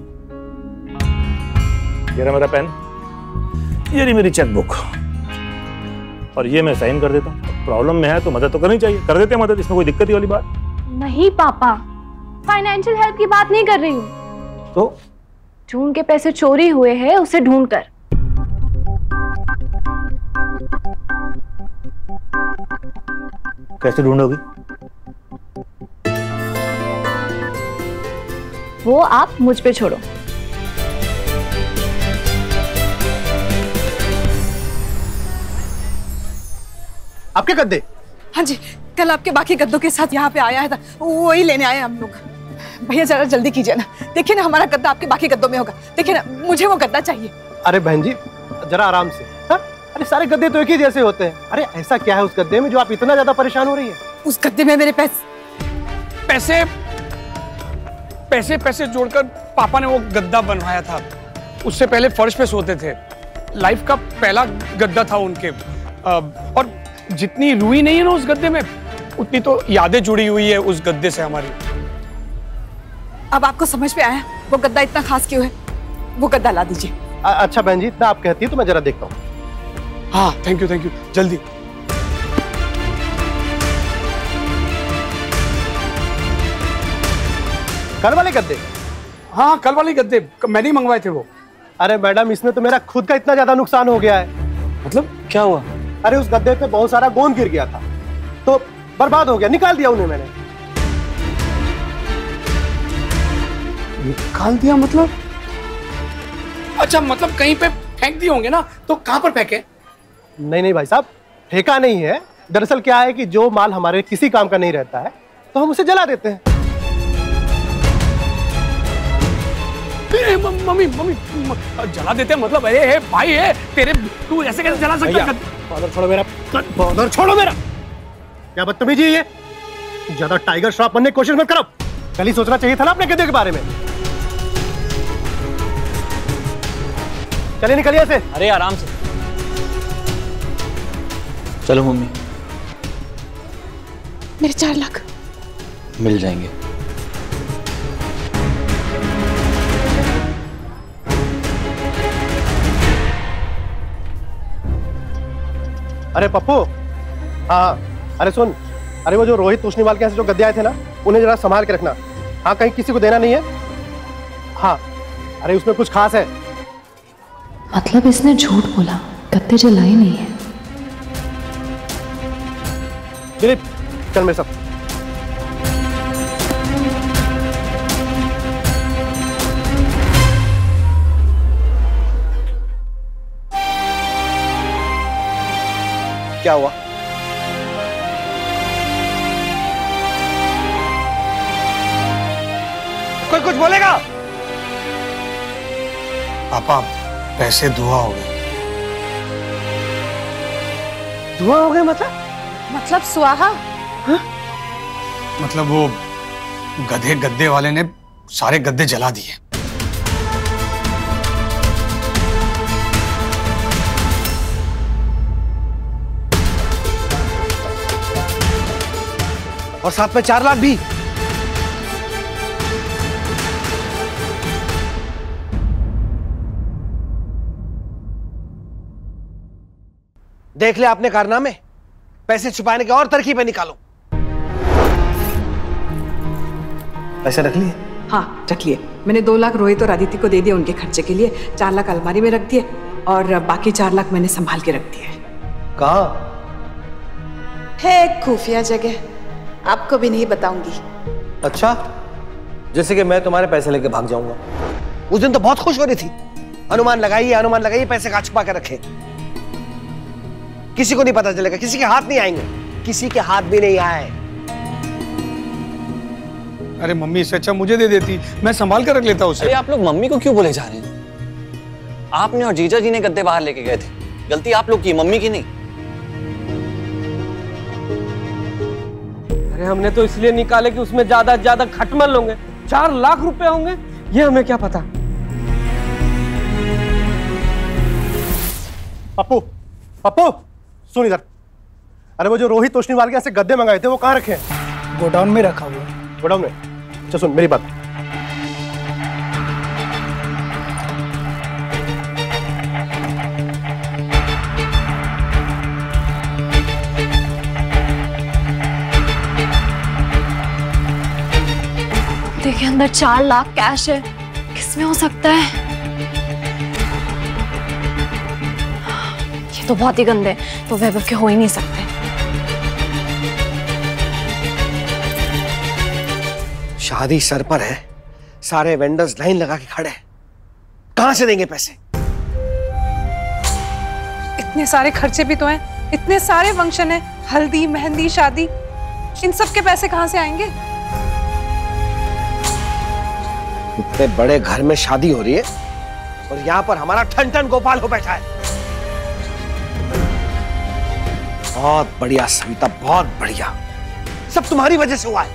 ये रहा मेरा पेन, ये रही मेरी चेकबुक, और ये मैं साइन कर देता हूँ। प्रॉब्लम में है तो मदद तो करनी चाहिए, कर देते हैं मदद, इसमें कोई दिक्कत ही वाली बात नहीं। पापा, फाइनेंशियल हेल्प की बात नहीं कर रही हूँ। तो जो उनके पैसे चोरी हुए हैं उसे ढूंढ कर। कैसे ढूंढोगी? वो आप मुझ पे छोड़ो। आपके गद्दे? हाँ जी, कल आपके बाकी गद्दों के साथ यहाँ पे आया था, वही लेने आए हम लोग। भैया जरा जल्दी कीजिए ना, देखिए ना हमारा गद्दा आपके बाकी गद्दों में होगा। देखिए ना, मुझे वो गद्दा चाहिए। अरे बहन जी जरा आराम से। हा? अरे सारे गद्दे तो एक ही जैसे होते हैं। अरे ऐसा क्या है उस गद्दे में जो आप इतना ज्यादा परेशान हो रही है? उस गद्दे में मेरे पैसे पैसे पैसे पैसे जोड़कर पापा ने वो गद्दा बनवाया था। उससे पहले फर्श पे सोते थे। लाइफ का पहला गद्दा था उनके। और जितनी रूई नहीं है ना उस गद्दे में, उतनी तो यादें जुड़ी हुई है उस गद्दे से हमारी। अब आपको समझ में आया वो गद्दा इतना खास क्यों है? वो गद्दा ला दीजिए। अच्छा बहन जी, इतना आप कहती है तो मैं जरा देखता हूँ। हाँ थैंक यू थैंक यू, जल्दी। कल वाले गद्दे? हाँ कल वाले गद्दे मैंने ही मंगवाए थे वो। अरे मैडम, इसमें तो मेरा खुद का इतना ज्यादा नुकसान हो गया है। मतलब क्या हुआ? अरे उस गद्दे पे बहुत सारा गोंद गिर गया था तो बर्बाद हो गया, निकाल दिया उन्हें मैंने। निकाल दिया मतलब? अच्छा मतलब कहीं पे फेंक दिए होंगे ना, तो कहाँ पर फेंके? नहीं नहीं भाई साहब, फेंका नहीं है। दरअसल क्या है कि जो माल हमारे किसी काम का नहीं रहता है तो हम उसे जला देते हैं। मम्मी मम्मी जला देते मतलब अरे हे भाई है तेरे, तू ऐसे कैसे जला सकता है? फादर छोड़ो मेरा, फादर छोड़ो मेरा। क्या बदतमीजी है ये? ज्यादा टाइगर श्रॉफ बनने की कोशिश मत करो। कल ही सोचना चाहिए था ना अपने गधे के बारे में। चलिए निकलिए ऐसे। अरे आराम से चलो मम्मी। मेरे चार लाख मिल जाएंगे। अरे पप्पू, हाँ अरे सुन, अरे वो जो रोहित तूशनीवाल के यहाँ से जो गद्दे आए थे ना, उन्हें जरा संभाल के रखना। हाँ कहीं किसी को देना नहीं है। हाँ अरे उसमें कुछ खास है। मतलब इसने झूठ बोला, गद्दे जलाए नहीं है। दिलीप चल मेरे साथ। क्या हुआ? कोई कुछ बोलेगा? पापा पैसे धुआं हो गए। धुआं हो गए मतलब? मतलब स्वाहा? हाँ? मतलब वो गधे गद्दे वाले ने सारे गद्दे जला दिए। और साथ में चार लाख भी। देख ले आपने कारनामे, पैसे छुपाने के और तरकीबें निकालो। पैसे रख लिए? हाँ रख लिए। मैंने दो लाख रोहित और आदित्य को दे दिए उनके खर्चे के लिए, चार लाख अलमारी में रख दिए और बाकी चार लाख मैंने संभाल के रख दिए। कहाँ? है एक खुफिया जगह, आपको भी नहीं बताऊंगी। अच्छा, जैसे कि मैं तुम्हारे पैसे लेके भाग जाऊंगा। उस दिन तो बहुत खुश हो रही थी, अनुमान लगाइए अनुमान लगाइए, पैसे कहाँ छुपा के रखे। किसी को नहीं पता चलेगा, किसी के हाथ नहीं आएंगे, किसी के हाथ भी नहीं आए। अरे मम्मी इससे अच्छा मुझे दे देती, मैं संभाल कर रख लेता उसे। अरे आप लोग मम्मी को क्यों बोले जा रहे हैं? आपने और जीजा जी ने गद्दे बाहर लेके गए थे, गलती आप लोग की, मम्मी की नहीं। अरे हमने तो इसलिए निकाले कि उसमें ज्यादा से ज्यादा खटमल होंगे, चार लाख रुपए होंगे, ये हमें क्या पता। पप्पू, पप्पू सुन इधर। अरे वो जो रोहित तोशनीवाल के यहाँ से गद्दे मंगाए थे वो कहाँ रखे हैं? गोडाउन में रखा हुआ है। गोडाउन में? अच्छा सुन मेरी बात। देखिए अंदर चार लाख कैश है, किसमें हो सकता है? ये तो बहुत ही गंदे, तो वैभव के हो ही नहीं सकते। शादी सर पर है, सारे वेंडर्स लाइन लगा के खड़े हैं, कहां से देंगे पैसे? इतने सारे खर्चे भी तो हैं, इतने सारे फंक्शन हैं, हल्दी मेहंदी शादी, इन सब के पैसे कहां से आएंगे? इतने बड़े घर में शादी हो रही है और यहाँ पर हमारा ठन ठन गोपाल हो बैठा है। बहुत बढ़िया सविता, बहुत बढ़िया, सब तुम्हारी वजह से हुआ है।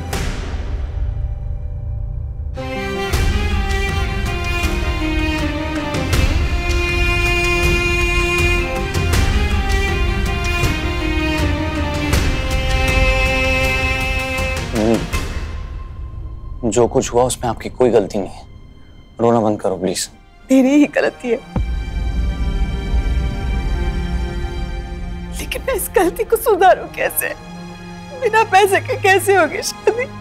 जो कुछ हुआ उसमें आपकी कोई गलती नहीं है, रोना बंद करो प्लीज। तेरी ही गलती है, लेकिन मैं इस गलती को सुधारूं कैसे? बिना पैसे के कैसे होगी शादी?